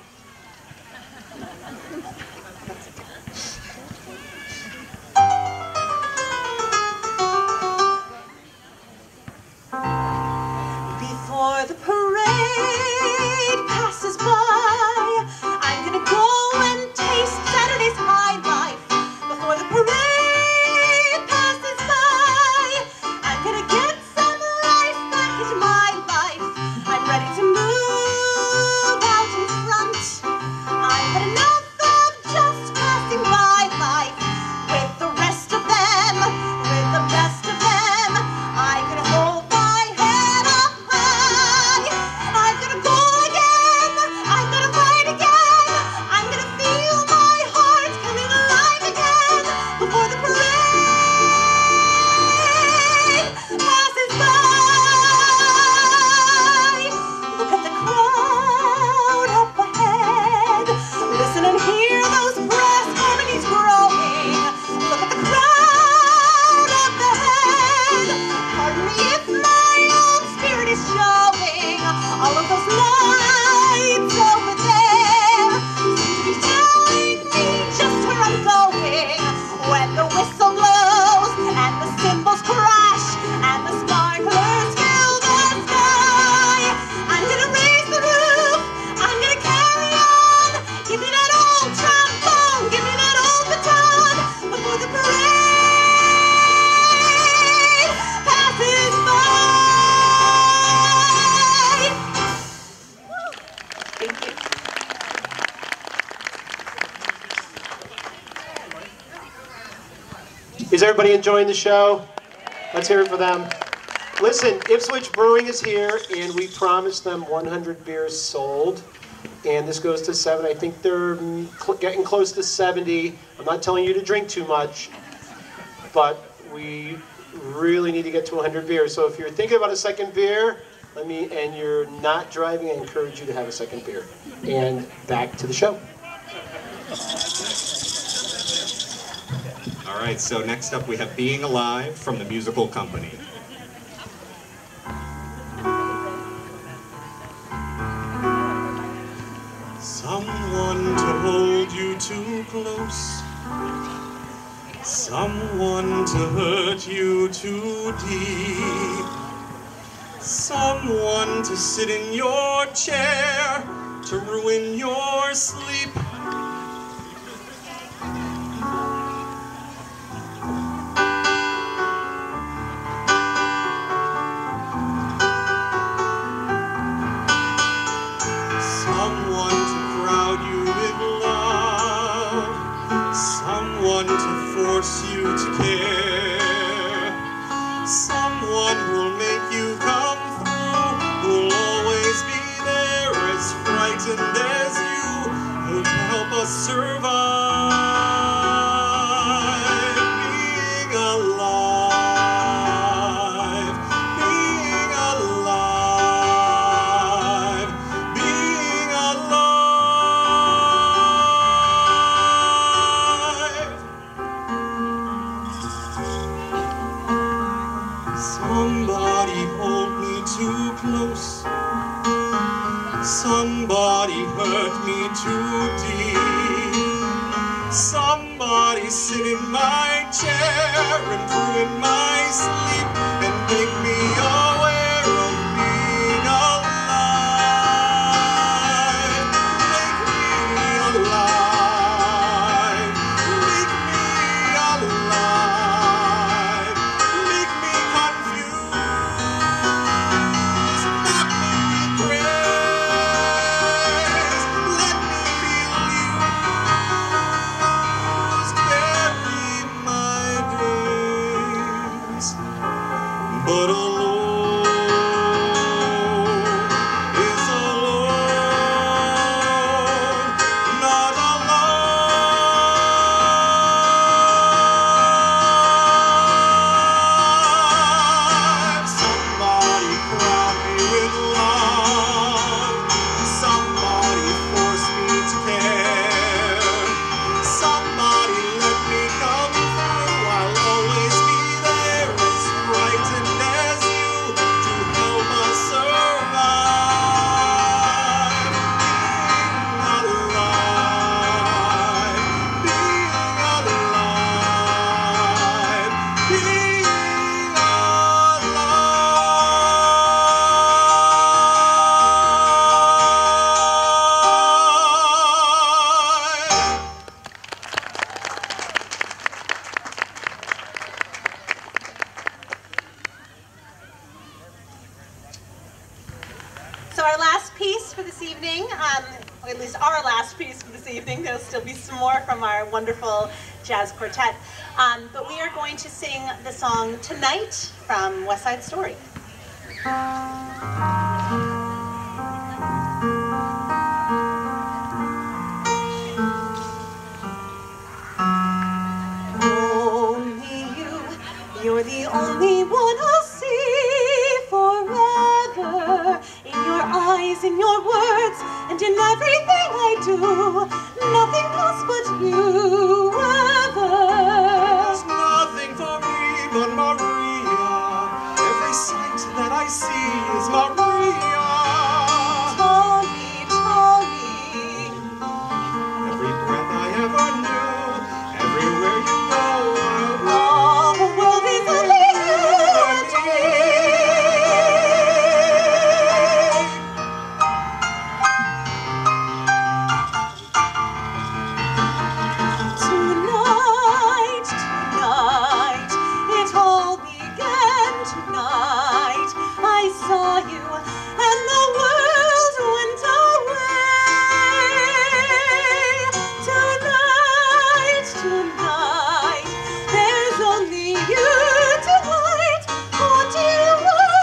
Before the parade passes by, I'm gonna go and taste Saturday's high life. Before the parade passes by, I'm gonna get some life back into my life. I'm ready to move out in front. I've had enough of just passing by life with the rest of them, with the best of them. I can hold my head up high. I'm gonna go again. I'm gonna fight again. I'm gonna feel my heart coming alive again before the parade passes by. Look at the crowd up ahead. Listen and hear those brass harmonies growing. Look at the crowd up ahead. Pardon me if my old spirit is showing. All of those lights over there seem to be telling me just where I'm going. When the whistle blows and the cymbals crash and the sparklers fill the sky, I'm gonna raise the roof. I'm gonna carry on. Give me that old trombone. Give me that old baton before the parade passes by. Thank you. Is everybody enjoying the show? Let's hear it for them. Listen, Ipswich Brewing is here, and we promised them 100 beers sold. And this goes to 7. I think they're getting close to 70. I'm not telling you to drink too much, but we really need to get to 100 beers. So if you're thinking about a second beer, and you're not driving, I encourage you to have a second beer. And back to the show. All right, so next up we have Being Alive from the Musical Company. Someone to hold you too close, someone to hurt you too deep, someone to sit in your chair to ruin your sleep. Someone to force you to care, someone who'll make you come through, who'll always be there, as frightened as you, who'll help us survive. Being alive, being alive, being alive. Somebody hold me too close, somebody hurt me too deep, somebody sit in my chair and ruin my sleep and make me aware of being alive. Make me alive, make me alive, make me confused, not me regress, let me feel used, bury my days, but alone is alone, not alive. Somebody crown me with love, somebody force me to care, somebody let me come through. I'll always be there, as frightened as you, to help us survive. Being alive, being alive, being alive. So our last piece for this evening, or at least our last piece for this evening, there'll still be some more from our wonderful jazz quartet, but we are going to sing the song Tonight from West Side Story. Only you, you're the only one I'll see forever. In your eyes, in your words, and in everything I do, nothing else but you ever. There's nothing for me but Maria. Every sight that I see is Maria. Tommy, Tommy, Every breath I ever knew, everywhere you go, all the world is only you and me. Tonight, tonight, it all began tonight. I saw you and the world went away. Tonight, tonight, there's only you tonight. What do you want?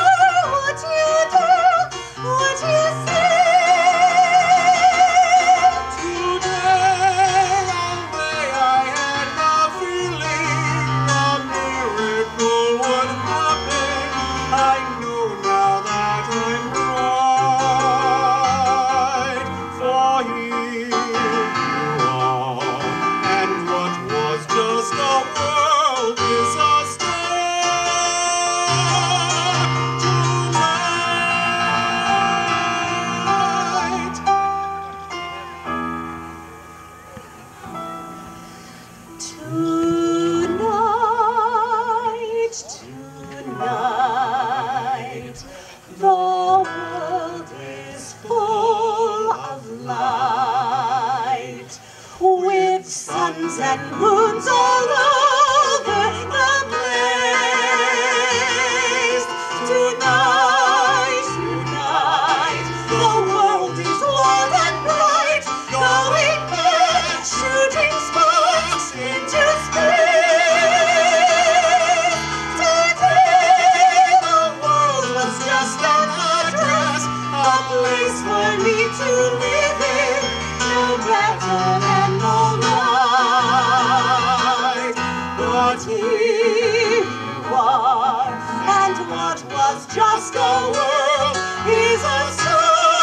thought was just a world. He's a star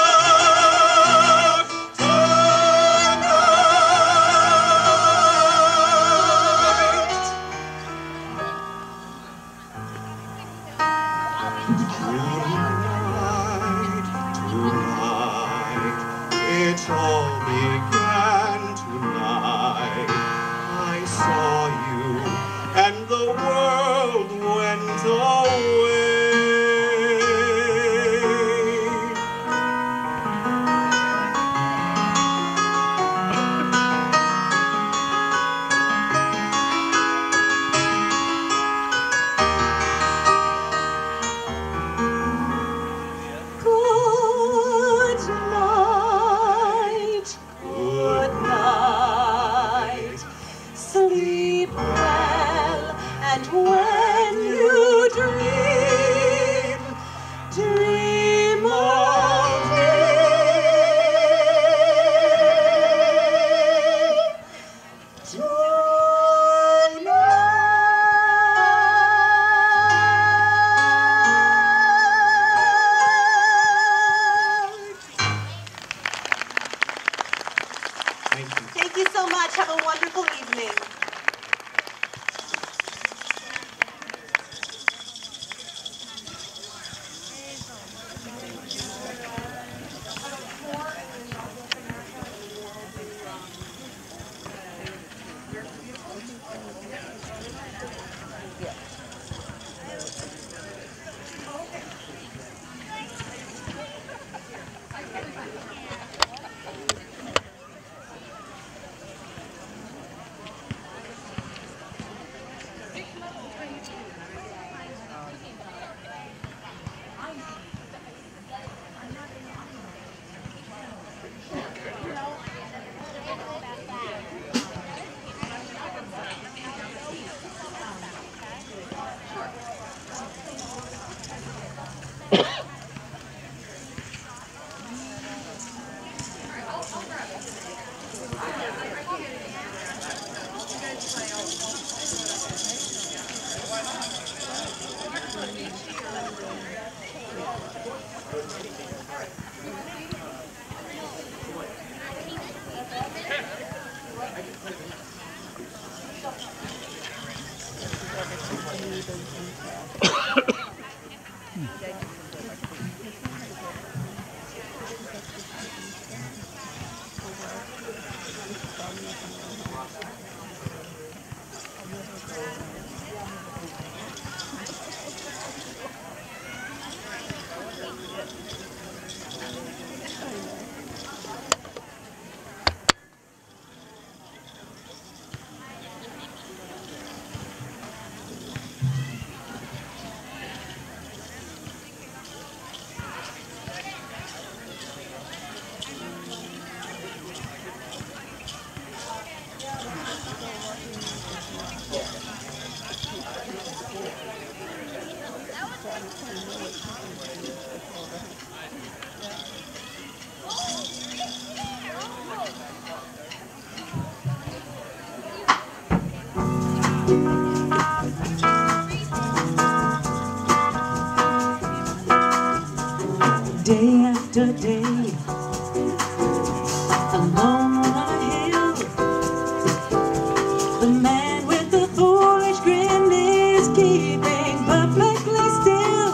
Tonight, it all began tonight. I saw you, and the world went away. Good night, sleep well, and when you dream, dream of me. Thank you so much. Have a wonderful evening. Day after day, alone on a hill, the man with the foolish grin is keeping perfectly still.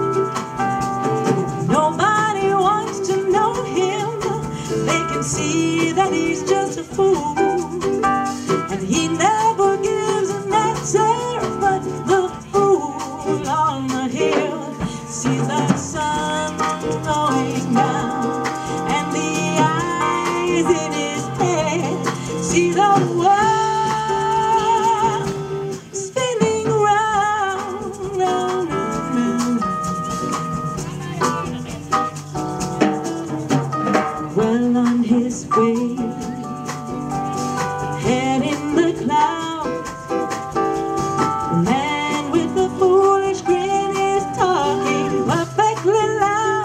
Nobody wants to know him. They can see that he's just a fool, and he never gives an answer. But the fool on the hill sees the sun going down, and the eyes in his head see the world spinning round, round, round. Well on his way, head in the clouds, the man with the foolish grin is talking perfectly loud.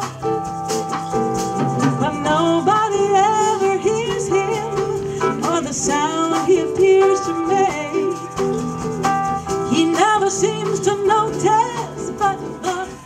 But nobody ever hears him, or the sound he appears to make. He never seems to notice, but the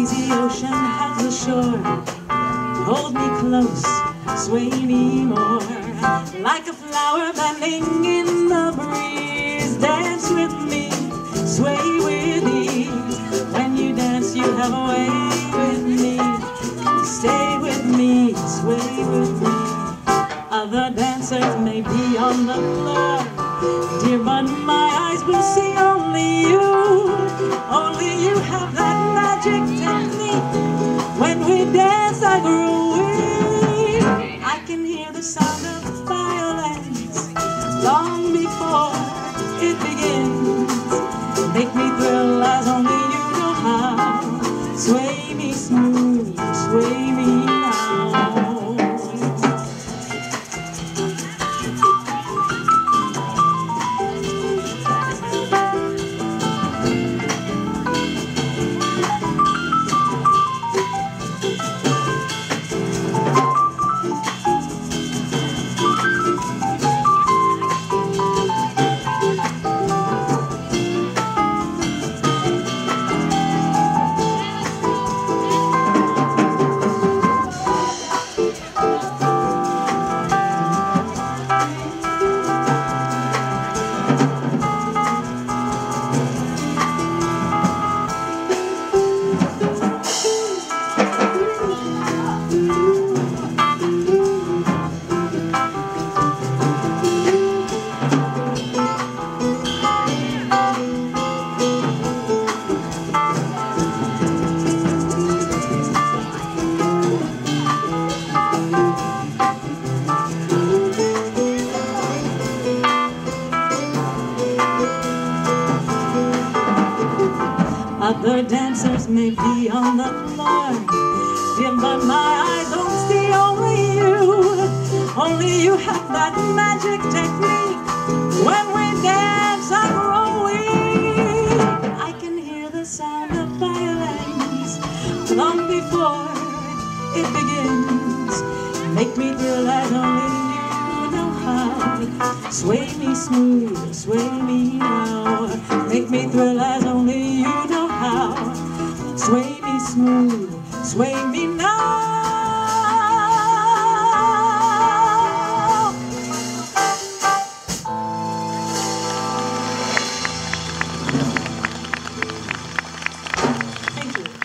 lazy ocean hugs the shore. Hold me close, sway me more. Like a flower bending in the breeze. Dance with me, sway with ease. When you dance, you have a way with me. Stay with me, sway with me. Other dancers may be on the floor, dear, but my eyes will see only you. Only you have that magic technique. When we dance, I grow weak. I can hear the sound of violins long before it begins. Make me thrill as only you know how. Sway me smooth, sway me now. Other dancers may be on the floor, yeah, but my eyes don't see only you. Only you have that magic technique. When we dance, I grow weak. I can hear the sound of violins long before it begins. Make me thrill as only you know how. Sway me smooth, sway me now. Make me thrill as only you know how. Sway me smooth, sway me now. Thank you.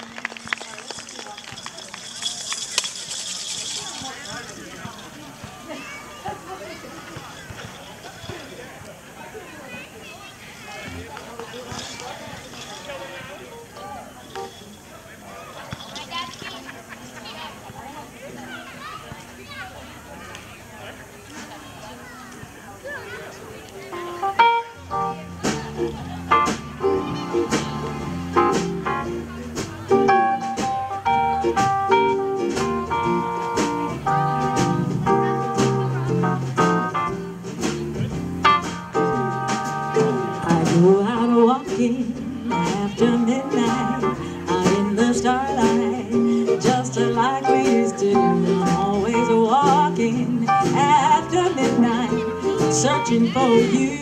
Go out walking after midnight, out in the starlight, just like we used to. I'm always walking after midnight, searching for you.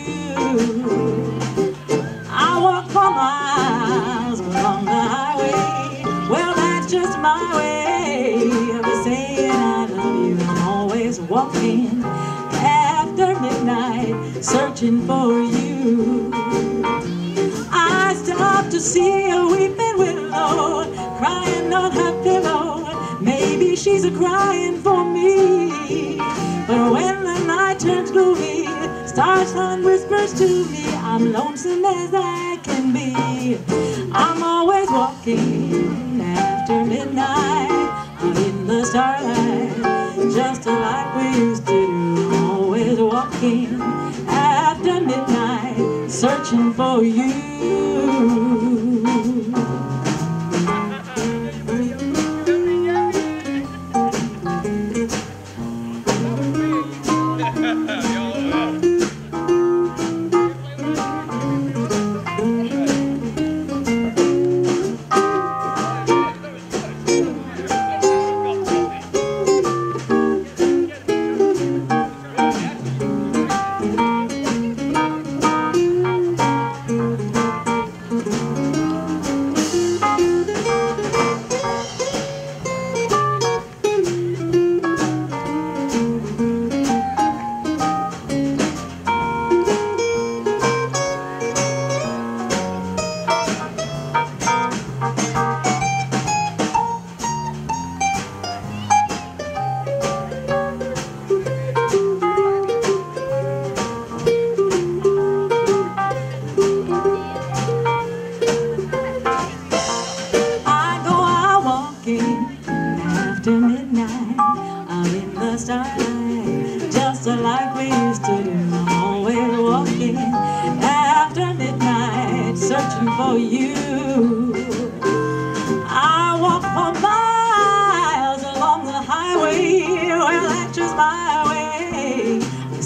I walk for miles along the highway. Well, that's just my way of saying I love you. I'm always walking after midnight, searching for you. I stopped to see a weeping willow crying on her pillow. Maybe she's a-crying for me. But when the night turns gloomy, star-sun whispers to me, I'm lonesome as I can be. I'm always walking after midnight, out in the starlight, just like we used to do. I'm always walking after midnight, searching for you.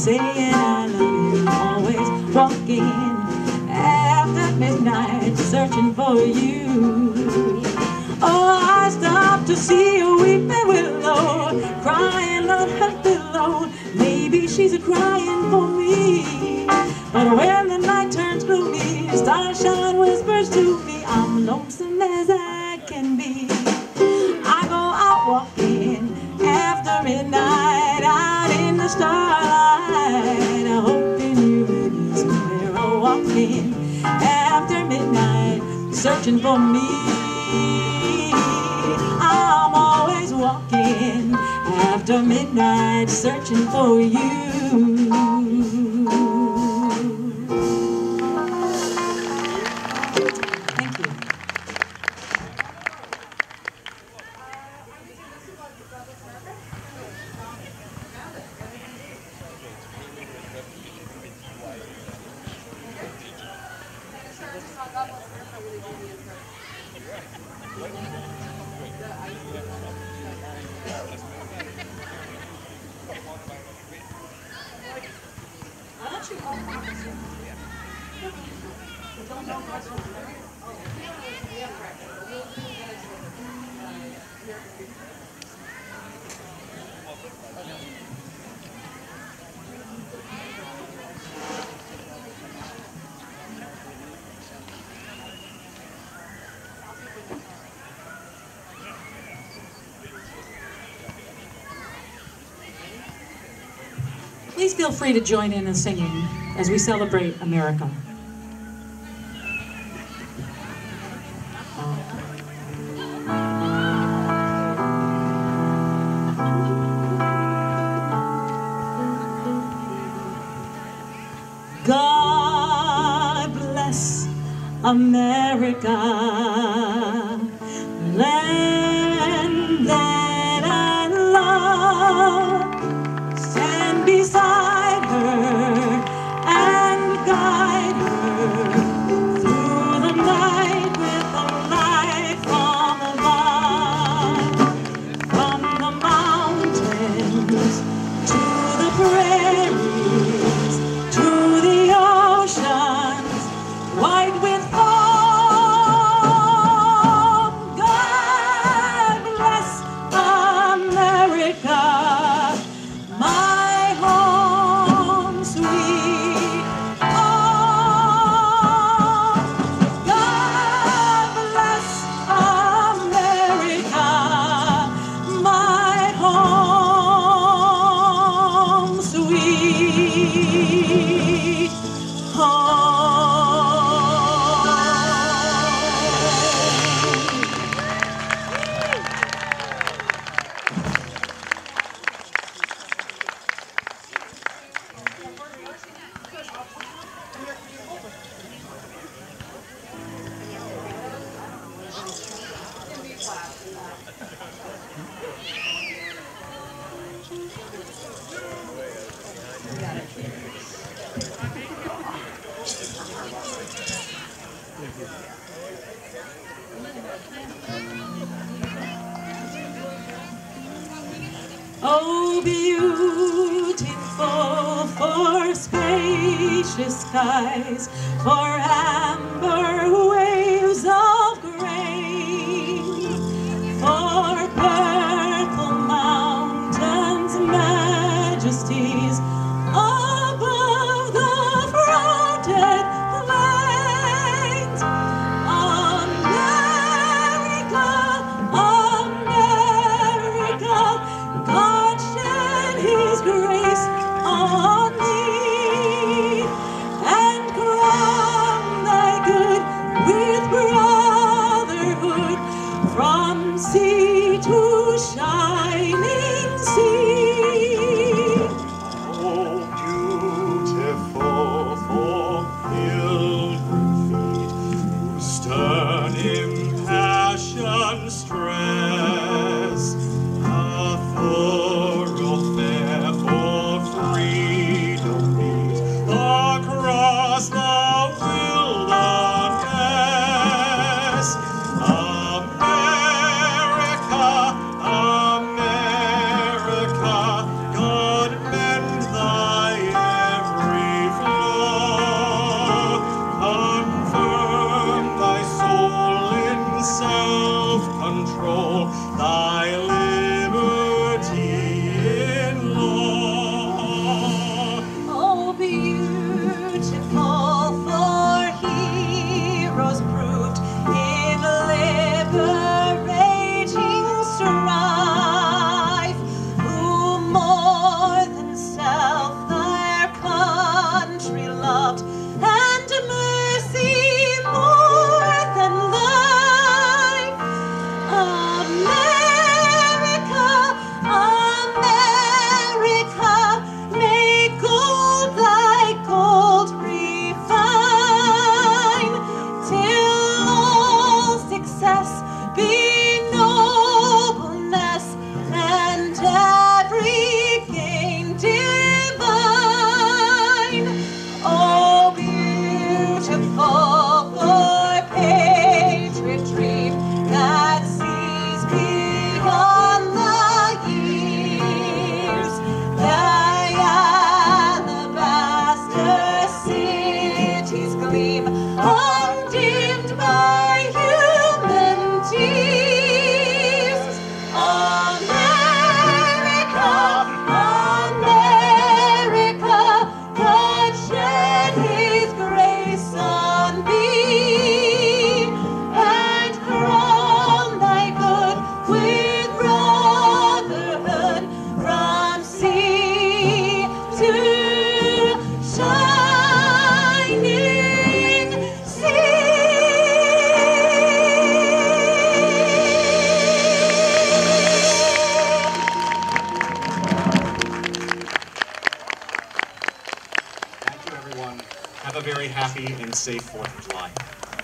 saying I love you, always walking after midnight, searching for you. Oh, I stopped to see a weeping willow crying on her pillow. Maybe she's a-crying for me. But when the night turns gloomy, starshine whispers to me, I'm lonesome as I can be. I go out walking after midnight, out in the starlight, hoping you may be somewhere walking after midnight, searching for me. I'm always walking after midnight, searching for you. Thank you. Please feel free to join in singing as we celebrate America. God bless America, land that I love. Stand beside her and guide her through the night with a light from above. From the mountains to the prairies, to the oceans, white with foam. God bless America, my home sweet home. God bless America, my home sweet home. Oh, beautiful for spacious skies, for amber waves of grain, for purple mountains, majesties above the fronted plains. America, America, God shed His grace on thee, and crown thy good with brotherhood, from sea to shining sea. Oh, beautiful for pilgrim feet who stand in passion stress, a thoroughfare for freedom beat across the wilderness. America, America, God mend thy a safe 4th of July.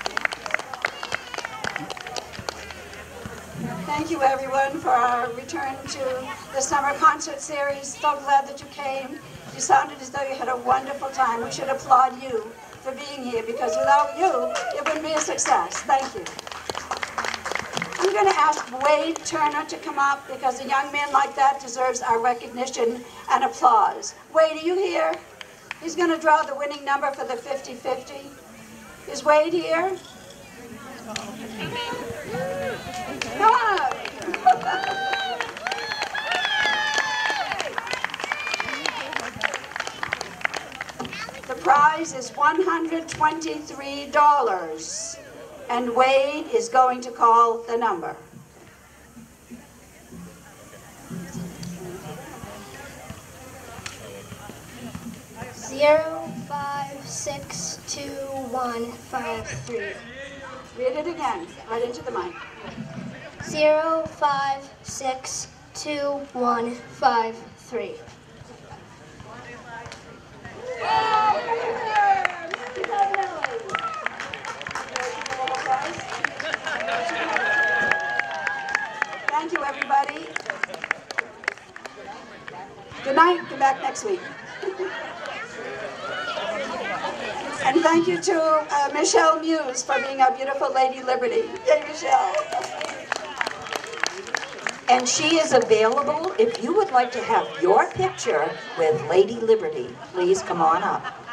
Thank you, everyone, for our return to the summer concert series. So glad that you came. You sounded as though you had a wonderful time. We should applaud you for being here, because without you, it wouldn't be a success. Thank you. I'm going to ask Wade Turner to come up, because a young man like that deserves our recognition and applause. Wade, are you here? He's going to draw the winning number for the 50-50. Is Wade here? Come on! The prize is $123, and Wade is going to call the number. Zero, 5, 6, 2, 1, 5, 3. Read it again, right into the mic. 0, 5, 6, 2, 1, 5, 3. Thank you, everybody. Good night. Come back next week. And thank you to Michelle Muse for being our beautiful Lady Liberty. Yay, Michelle. And she is available if you would like to have your picture with Lady Liberty. Please come on up.